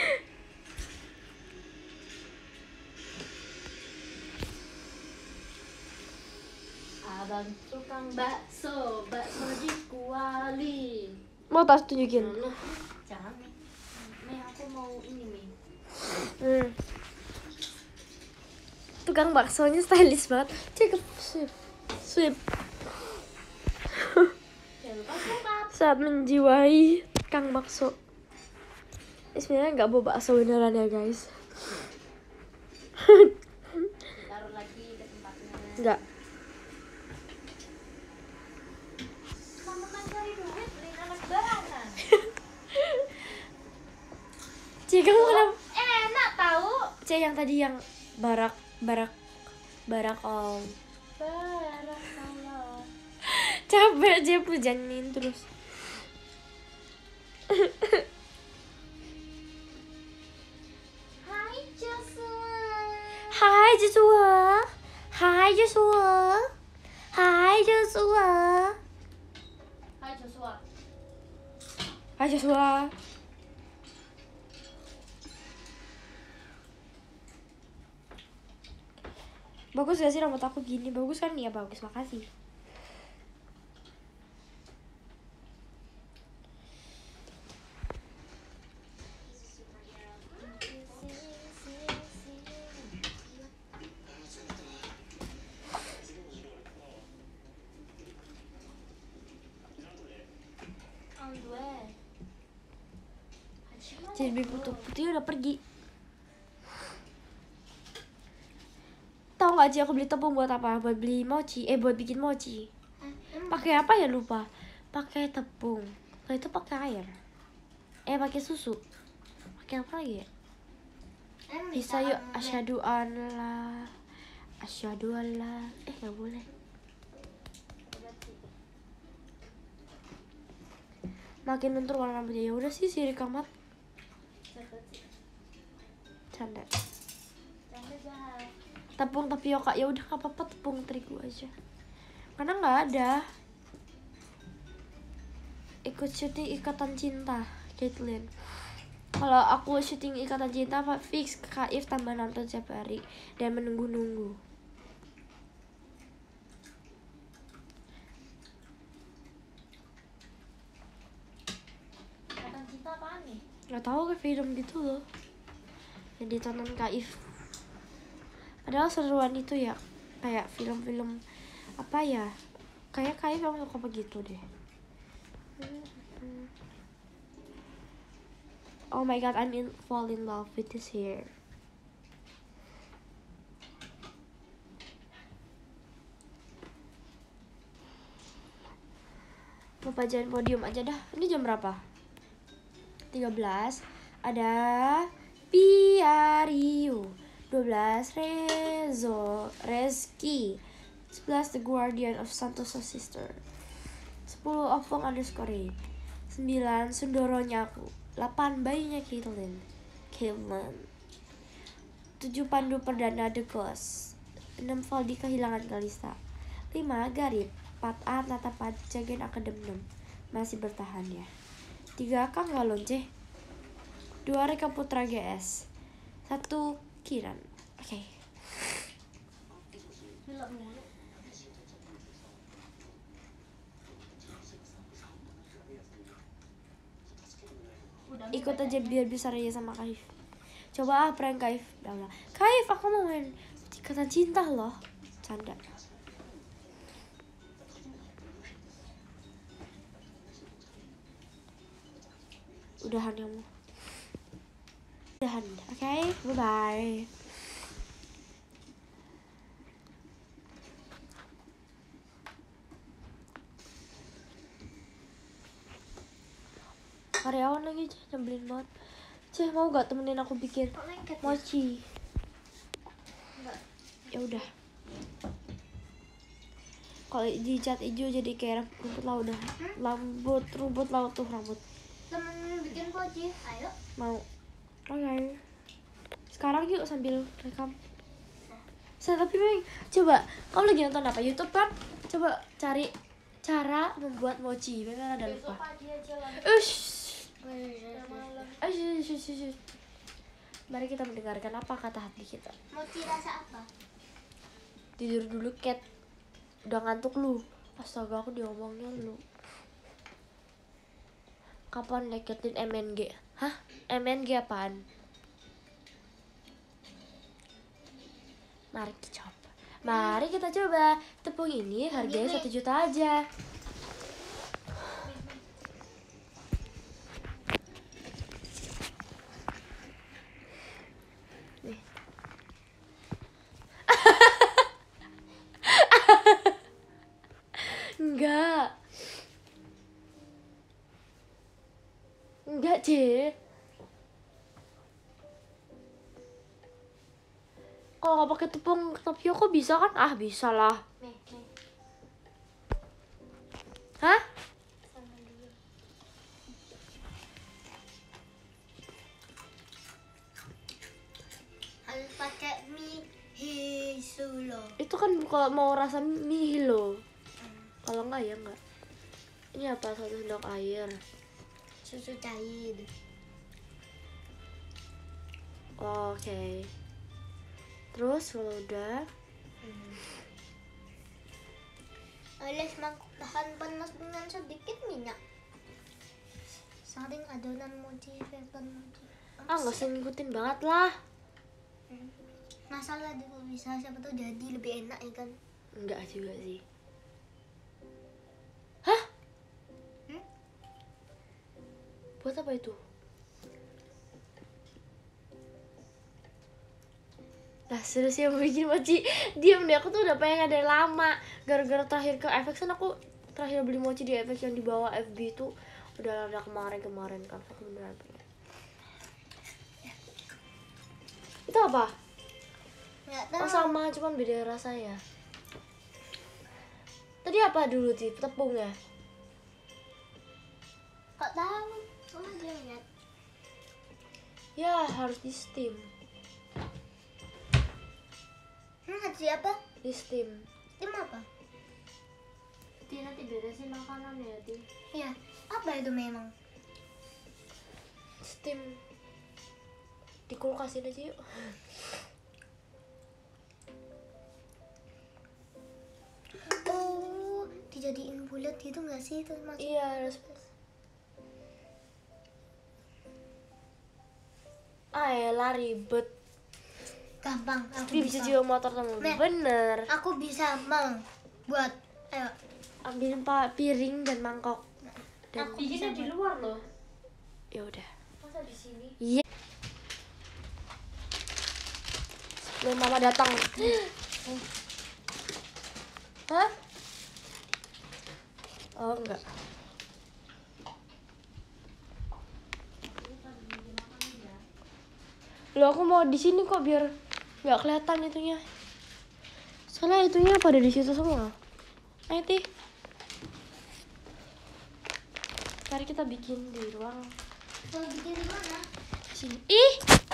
Abang tukang bakso, bakso di kuali. Mau tas tunjukin? Loh, jangan nih. Nih aku mau ini nih. Hmm. Tukang baksonya stylish banget. Cakep, sweep, sweep. Jangan lupa swipe. Saat menjiwai Kang Bakso. Ini sebenarnya nggak bawa bakso beneran ya guys. Taruh lagi ke tempatnya. Nggak. Kamu kan cari duit beliin anak barangan. Cik, kamu kenapa? Enak tahu. Cik, yang tadi yang barak, barak, barak om. Barakallah. Capek aja pujanin terus. Hai Joshua. Hai Joshua. Hai Joshua. Hai Joshua. Hai Joshua. Hai Joshua. Bagus gak sih rambut aku gini? Bagus kan? Iya bagus, makasih. On the way. Jadi putih putih udah pergi. Tahu nggak Ci, aku beli tepung buat apa? Buat beli mochi, eh buat bikin mochi. Pakai apa ya lupa? Pakai tepung. Kalau itu pakai air. Eh pakai susu. Pakai apa lagi ya? Em Bisa yuk asyhadu alla asyhadu alla eh nggak boleh. Makin lentur warna rambutnya. Ya udah sih si Rikamat. Canda. Jangan jahat. Tepung tapioka, ya udah nggak apa-apa, tepung terigu aja. Karena nggak ada. Ikut syuting Ikatan Cinta, Caitlyn. Kalau aku syuting Ikatan Cinta, Pak fix Kak If tambah nonton setiap hari dan menunggu-nunggu. Ikatan cinta apaan nih? Nggak tahu kayak film gitu loh. Yang ditonton Kak If. Padahal seruan itu ya, kayak film-film apa ya? Kayak Kak If yang suka begitu deh. Oh my god, I'm in fall in love with this hair. Lupa jangan podium aja dah. Ini jam berapa? tiga belas. Ada Piario. dua belas Rezo, Reski. sebelas The Guardian of Santoso Sister. sepuluh Opong underscore. sembilan Sundoronya aku. delapan Bayinya Caitlyn. Caitlyn. tujuh Pandu Perdana The Ghost. enam Valdi Kehilangan Kalista. lima Garip. empat A Tatapan Jagen Akademinem. Masih bertahan ya. tiga Kang Galonce. dua Reka Putra G S. satu Kiran. Oke. Okay. Ikut aja biar bisa raya sama Kaif. Coba ah prank Kaif. Udah udah. Kaif, aku mau main Ikatan Cinta loh. Canda. Udahan kamu. Udahan. Oke, okay? Bye bye. karyawan lagi, Ceh, nyebelin banget. Ceh, mau gak temenin aku bikin Kok lengket ya? mochi? Enggak. Ya udah. Kalau dicat hijau jadi kayak rumput laut dah. Rambut, rumput laut tuh rambut. Temen bikin poci, ayo. Mau. Oke. Sekarang yuk sambil rekam. Saya tapi Meng, coba kamu lagi nonton apa? YouTube kan? Coba cari cara membuat mochi. Memang ada lupa. Besok pagi aja lah. Ush. Malam. Ush, ush, ush, ush. Mari kita mendengarkan apa kata hati kita. Mochi rasa apa? Tidur dulu, Cat. Udah ngantuk lu. Astaga, aku diomongnya lu. Kapan deketin M N G? Hah? M N G apaan? Mari kita coba. Mari kita coba. Tepung ini harganya satu juta aja. Nih. Enggak. Enggak, Cie. Kalau nggak pakai tepung tapioka bisa kan? Ah, bisa lah. Nih, nih. Hah? Harus pakai mie hisulo. Itu kan kalau mau rasa Milo. Kalau enggak ya enggak. Ini apa? Satu sendok air. Susu cair. Oke. Terus kalau udah, Oles mangkuk tahan panas dengan sedikit minyak. Saring adonan mochi, vegan mochi. ah nggak usah ngikutin banget lah. Masalah dulu bisa siapa tuh jadi lebih enak ya kan? Enggak juga sih. Hah? Hmm? Buat apa itu? Lah serius yang bikin mochi. Diam deh, aku tuh udah pengen ada lama. Gara-gara terakhir ke F X kan aku terakhir beli mochi di F X yang di bawah F B itu udah ada kemarin-kemarin kan. Aku beneran pengen. Itu apa? Nggak Oh tahu. sama, cuman beda rasanya. Tadi apa dulu sih? Tepung ya? Kok tahu? Oh dia lihat. Ya harus di steam. Hmm, siapa? Di steam. Tim apa? Ti nanti beresin makanan ya, Ti. Iya. Apa itu memang? Steam. Di kulkasin aja yuk. Oh, dijadiin bulat gitu nggak sih itu maksudnya? Iya harus. Ayolah ribet. Gampang. Aku Tapi bisa juga motor sama Nih. bener. Aku bisa mau buat. Ayo. Ambilin pak piring dan mangkok. Dan Aku bikinnya di luar loh. ya udah. Masa di sini? Iya. Sebelum mama datang. Hah? Oh enggak. Loh aku mau di sini kok biar nggak kelihatan itunya. Soalnya itunya pada di situ semua. Ayo Ti. Mari kita bikin di ruang Mau bikin di mana? sini. Ih.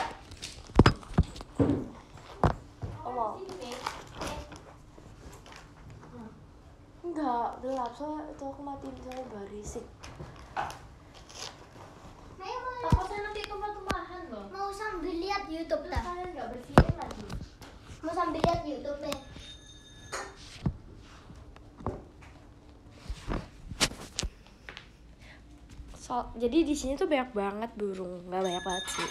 Oh. Enggak, gelap soalnya itu aku matiin sama berisik. Saya mau Takutnya nanti tumpah-tumpahan loh. mau sambil lihat YouTube Terus dah. kalian nggak bersihin lagi. Mau sambil lihat YouTube nih. So, jadi di sini tuh banyak banget burung, nggak banyak banget sih.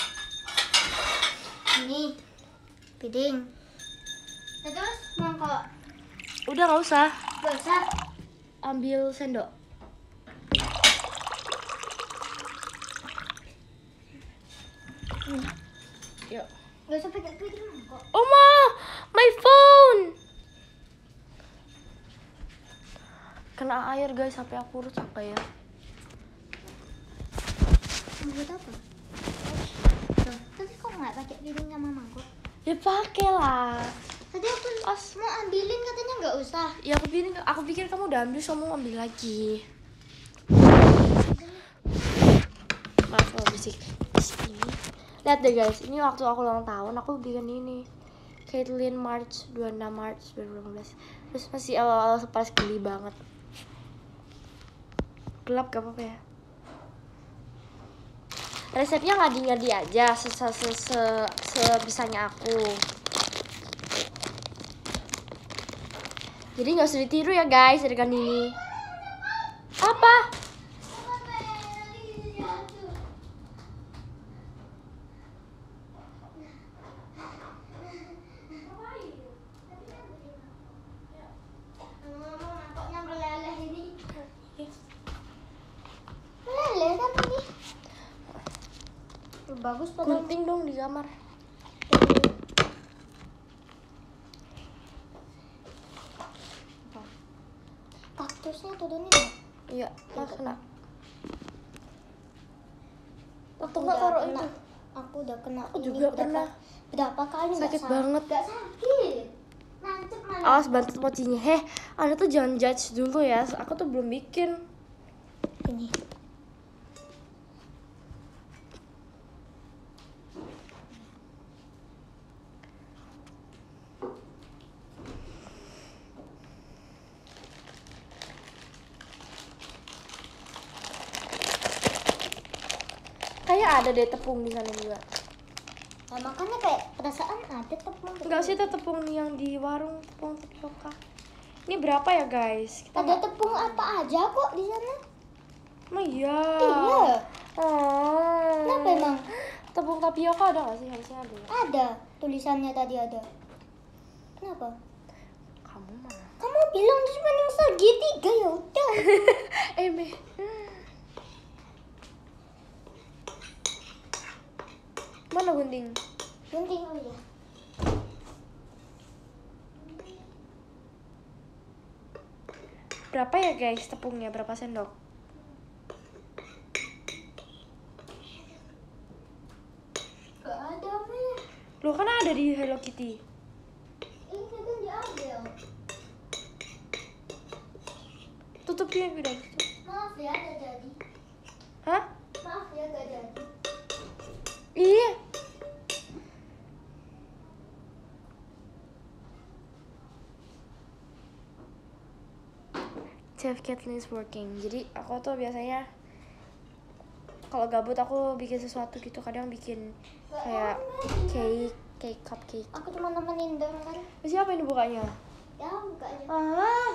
Ini piring. Terus mangkok. Udah nggak usah, Gak usah. ambil sendok. Yuk. Gak usah pakai piring mangkok. Oma, my phone. Kena air guys, sampai aku rusak kayak. Mau buat apa? Tadi kok nggak pakai piring sama mangkok? Ya pakai lah. Tadi aku mau ambilin katanya nggak usah. Ya aku pikir aku pikir kamu udah ambil, kamu ambil lagi. Maaf kalau bisik. Ini. Lihat deh guys, ini waktu aku ulang tahun aku bikin ini. Caitlyn March dua puluh enam Maret dua ribu delapan belas. Terus masih awal-awal surprise geli banget. Gelap gak apa-apa ya. Resepnya ngadi-ngadi aja se se se se sebisanya aku. Jadi nggak usah ditiru ya guys adegan ini. Apa? Mangkoknya meleleh ini. Meleleh kan ini? Bagus padahal. Gunting dong di kamar. Kaktusnya turunin ya? Iya, nggak kena. Aku Atau nggak udah taruh kena. itu? Aku udah kena. Aku ini juga berapa, pernah. Berapa kali nggak Sakit sakit? banget. Gak sakit. Nancep mana? Awas bantu mochinya. Heh, Anda tuh jangan judge dulu ya. Aku tuh belum bikin. Ini. Kayak ada deh tepung di sana juga. Nah, makanya kayak perasaan ada tepung. Enggak sih, itu tepung yang di warung, tepung tapioka. Ini berapa ya guys? Kita Ada nggak- tepung apa aja kok di sana? Emang iya. Iya. Oh. Kenapa emang? Tepung tapioka ada nggak sih? Harusnya ada. ya? Ada. Tulisannya tadi ada. Kenapa? Kamu mana? Kamu bilang cuma yang segitiga ya udah. eh meh. Mana gunting? Gunting oh ya. Berapa ya guys tepungnya? Berapa sendok? Gak ada Meh. Loh kan ada di Hello Kitty. Ini kan diambil. Tutupnya udah tutup. Maaf ya gak jadi. Hah? Maaf ya gak jadi. Iya. Chef Caitlyn is working. Jadi aku tuh biasanya kalau gabut aku bikin sesuatu gitu. Kadang bikin kayak cake, cake cupcake. Aku cuma nemenin dong kan. Siapa ini bukanya? Ya buka aja. Ah.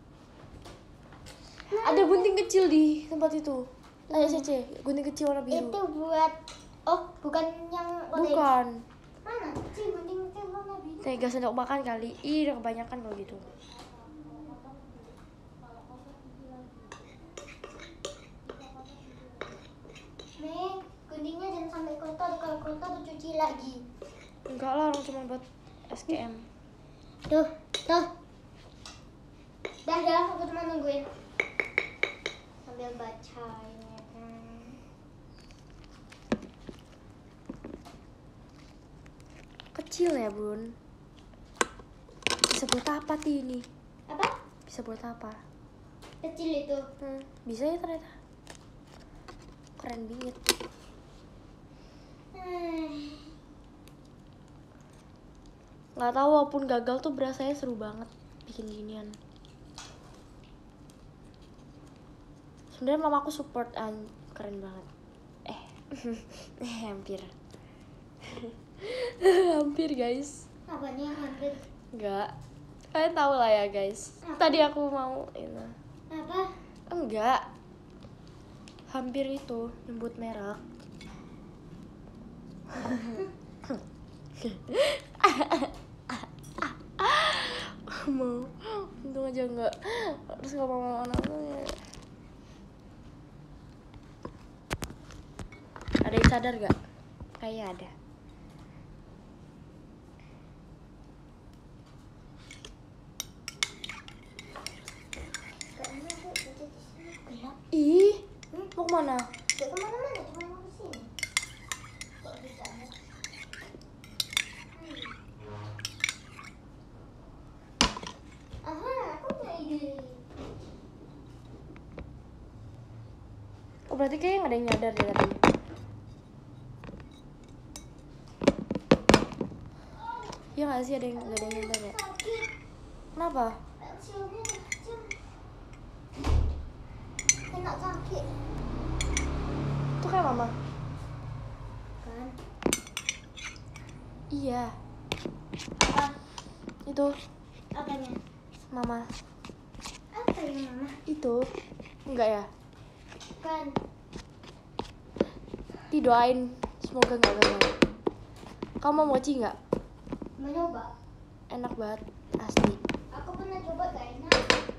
Ada gunting kecil di tempat itu. Tanya Cece, gunting kecil warna biru. Itu buat oh bukan yang orange. Bukan. Mana? Cih gunting kecil warna biru. Tiga sendok makan kali. Ih, udah kebanyakan kalau gitu. Nih, guntingnya jangan sampai kotor. Kalau kotor cuci lagi. Enggak lah, orang cuma buat S K M. Tuh, tuh. Dah, dah, aku cuma nungguin. Sambil baca ini kan. Kecil ya, Bun. Bisa buat apa ti ini? Apa? Bisa buat apa? Kecil itu. Hmm, bisa ya ternyata. Keren banget. Hmm. Nggak tahu walaupun gagal tuh berasanya seru banget bikin ginian. Sebenarnya mamaku support and keren banget. Eh, eh hampir. Hampir guys. Apa nih yang hampir? Enggak. Kalian tahu lah ya guys. Tadi aku mau ini. Apa? Enggak. Hampir itu nyebut merek. Mau. Untung aja enggak. Terus nggak mau anaknya. Ada yang sadar gak? Kayaknya ada. Kayaknya aku baca di sini gelap. Ih, mau kemana? Gak kemana-mana, cuma mau ke berarti kayaknya nggak ada yang nyadar deh tadi. Iya nggak sih, ada yang nggak ada yang nyadar ya? Kenapa? Pensilnya kecil. Kena kaki. Itu kayak mama. Kan? Iya. Apa? Itu Apanya? mama. Apa ini mama? Itu enggak ya? Kan? Didoain semoga nggak gagal. Kamu mau mochi nggak? Mau nyoba? Enak banget asli. Aku pernah coba gak enak.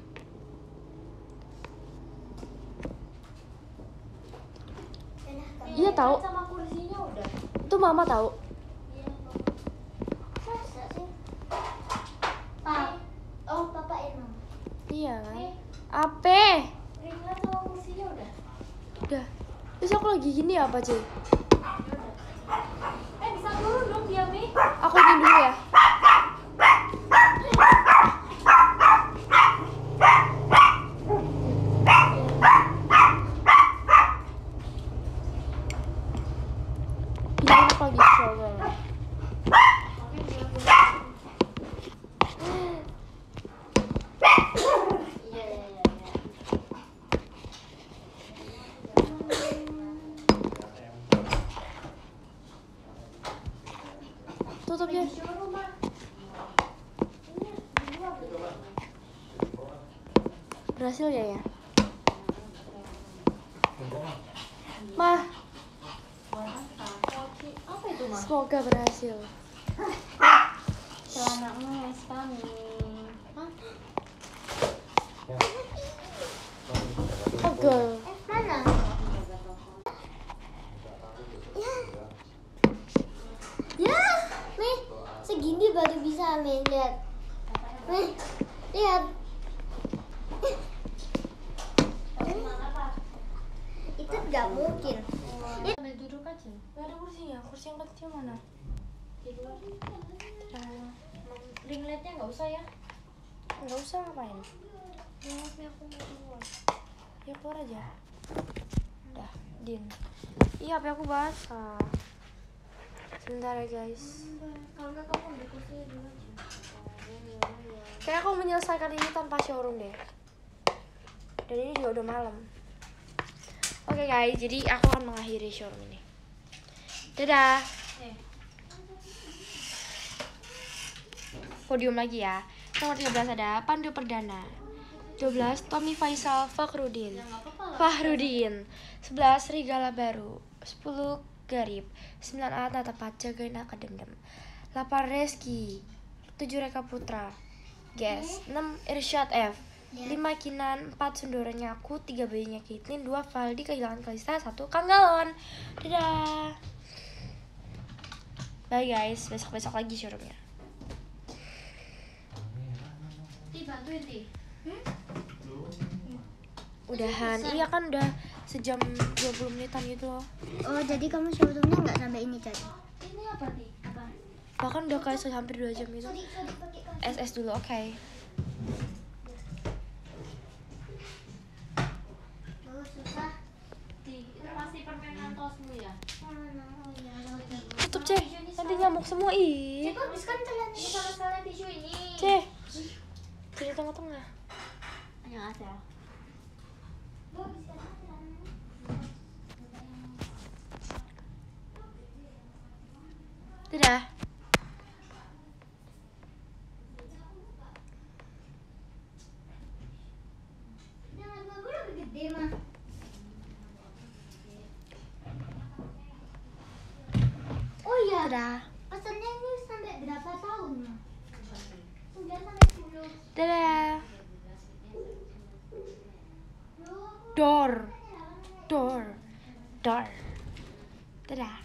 Enak kan? Iya tahu. Sama kursinya udah. Itu mama tahu. Iya, Mama. Masa sih? Pak. Oh, papa emang. Iya kan? Ape? Ringlet sama kursinya udah. Udah. Terus aku lagi gini apa cuy? Eh bisa turun dong dia Mi. Aku ini dulu ya. Ini aku lagi struggle. Iya iya iya. Tutup ya. Berhasil ya ya? Mah, Apa itu mah? semoga berhasil. Celana nges kami. Hah? Pegel. Eh, mana? Ya. Ya, nih segini baru bisa nih lihat. Nih, lihat. Itu nggak mungkin. Sambil duduk aja. Gak ada kursinya, kursi yang kecil mana? Di luar. Nah, Ringletnya nggak usah ya. nggak usah ngapain? Ya, tapi aku mau keluar. Ya keluar aja. Udah, Din. Iya, H P aku basah. Sebentar ya guys. Kalau nggak kamu ambil kursinya dulu aja. Kayak aku menyelesaikan ini tanpa showroom deh. Dan ini juga udah malam. Oke guys, jadi aku akan mengakhiri showroom ini. Dadah. Eh. Podium lagi ya. Nomor tiga belas ada Pandu Perdana. dua belas Tommy Faisal Fakhrudin. Ya nggak apa-apa lah. Fahrudin. sebelas Rigala Baru. sepuluh Garib. sembilan A Tata Paca Gaina Kadendem. delapan Reski. tujuh Reka Putra. Guys. enam Irsyad F. lima Kinan, empat Sundoranya Aku, tiga bayinya Caitlyn, dua Valdi kehilangan Kalista, satu Kang Galon. Dadah. Bye guys, besok-besok lagi showroomnya. Ti bantuin Ti. Udahan, iya kan udah sejam dua puluh menitan gitu loh. Oh, jadi kamu showroomnya nggak sampai ini tadi? Ini apa Ti? Apa? Bahkan udah kayak hampir dua jam gitu. Sorry, sorry, pakai kaki. S S dulu, oke. Oh, susah. Ti, itu pasti permainan tosmu ya. Oh, no, oh, ya, ya. Tutup ceh, nanti nyamuk semua ih. Coba habiskan kalian. Ini sama sekalian tisu ini. Ceh, di tengah-tengah. Annyeonghaseyo. Bu, habiskan kalian. Dadah. Jangan bagus lebih gede mah. Oh iya, Dadah. pesannya ini sampai berapa tahun mah? sembilan sampai sepuluh. Dadah. Door. Door. Door. Dadah.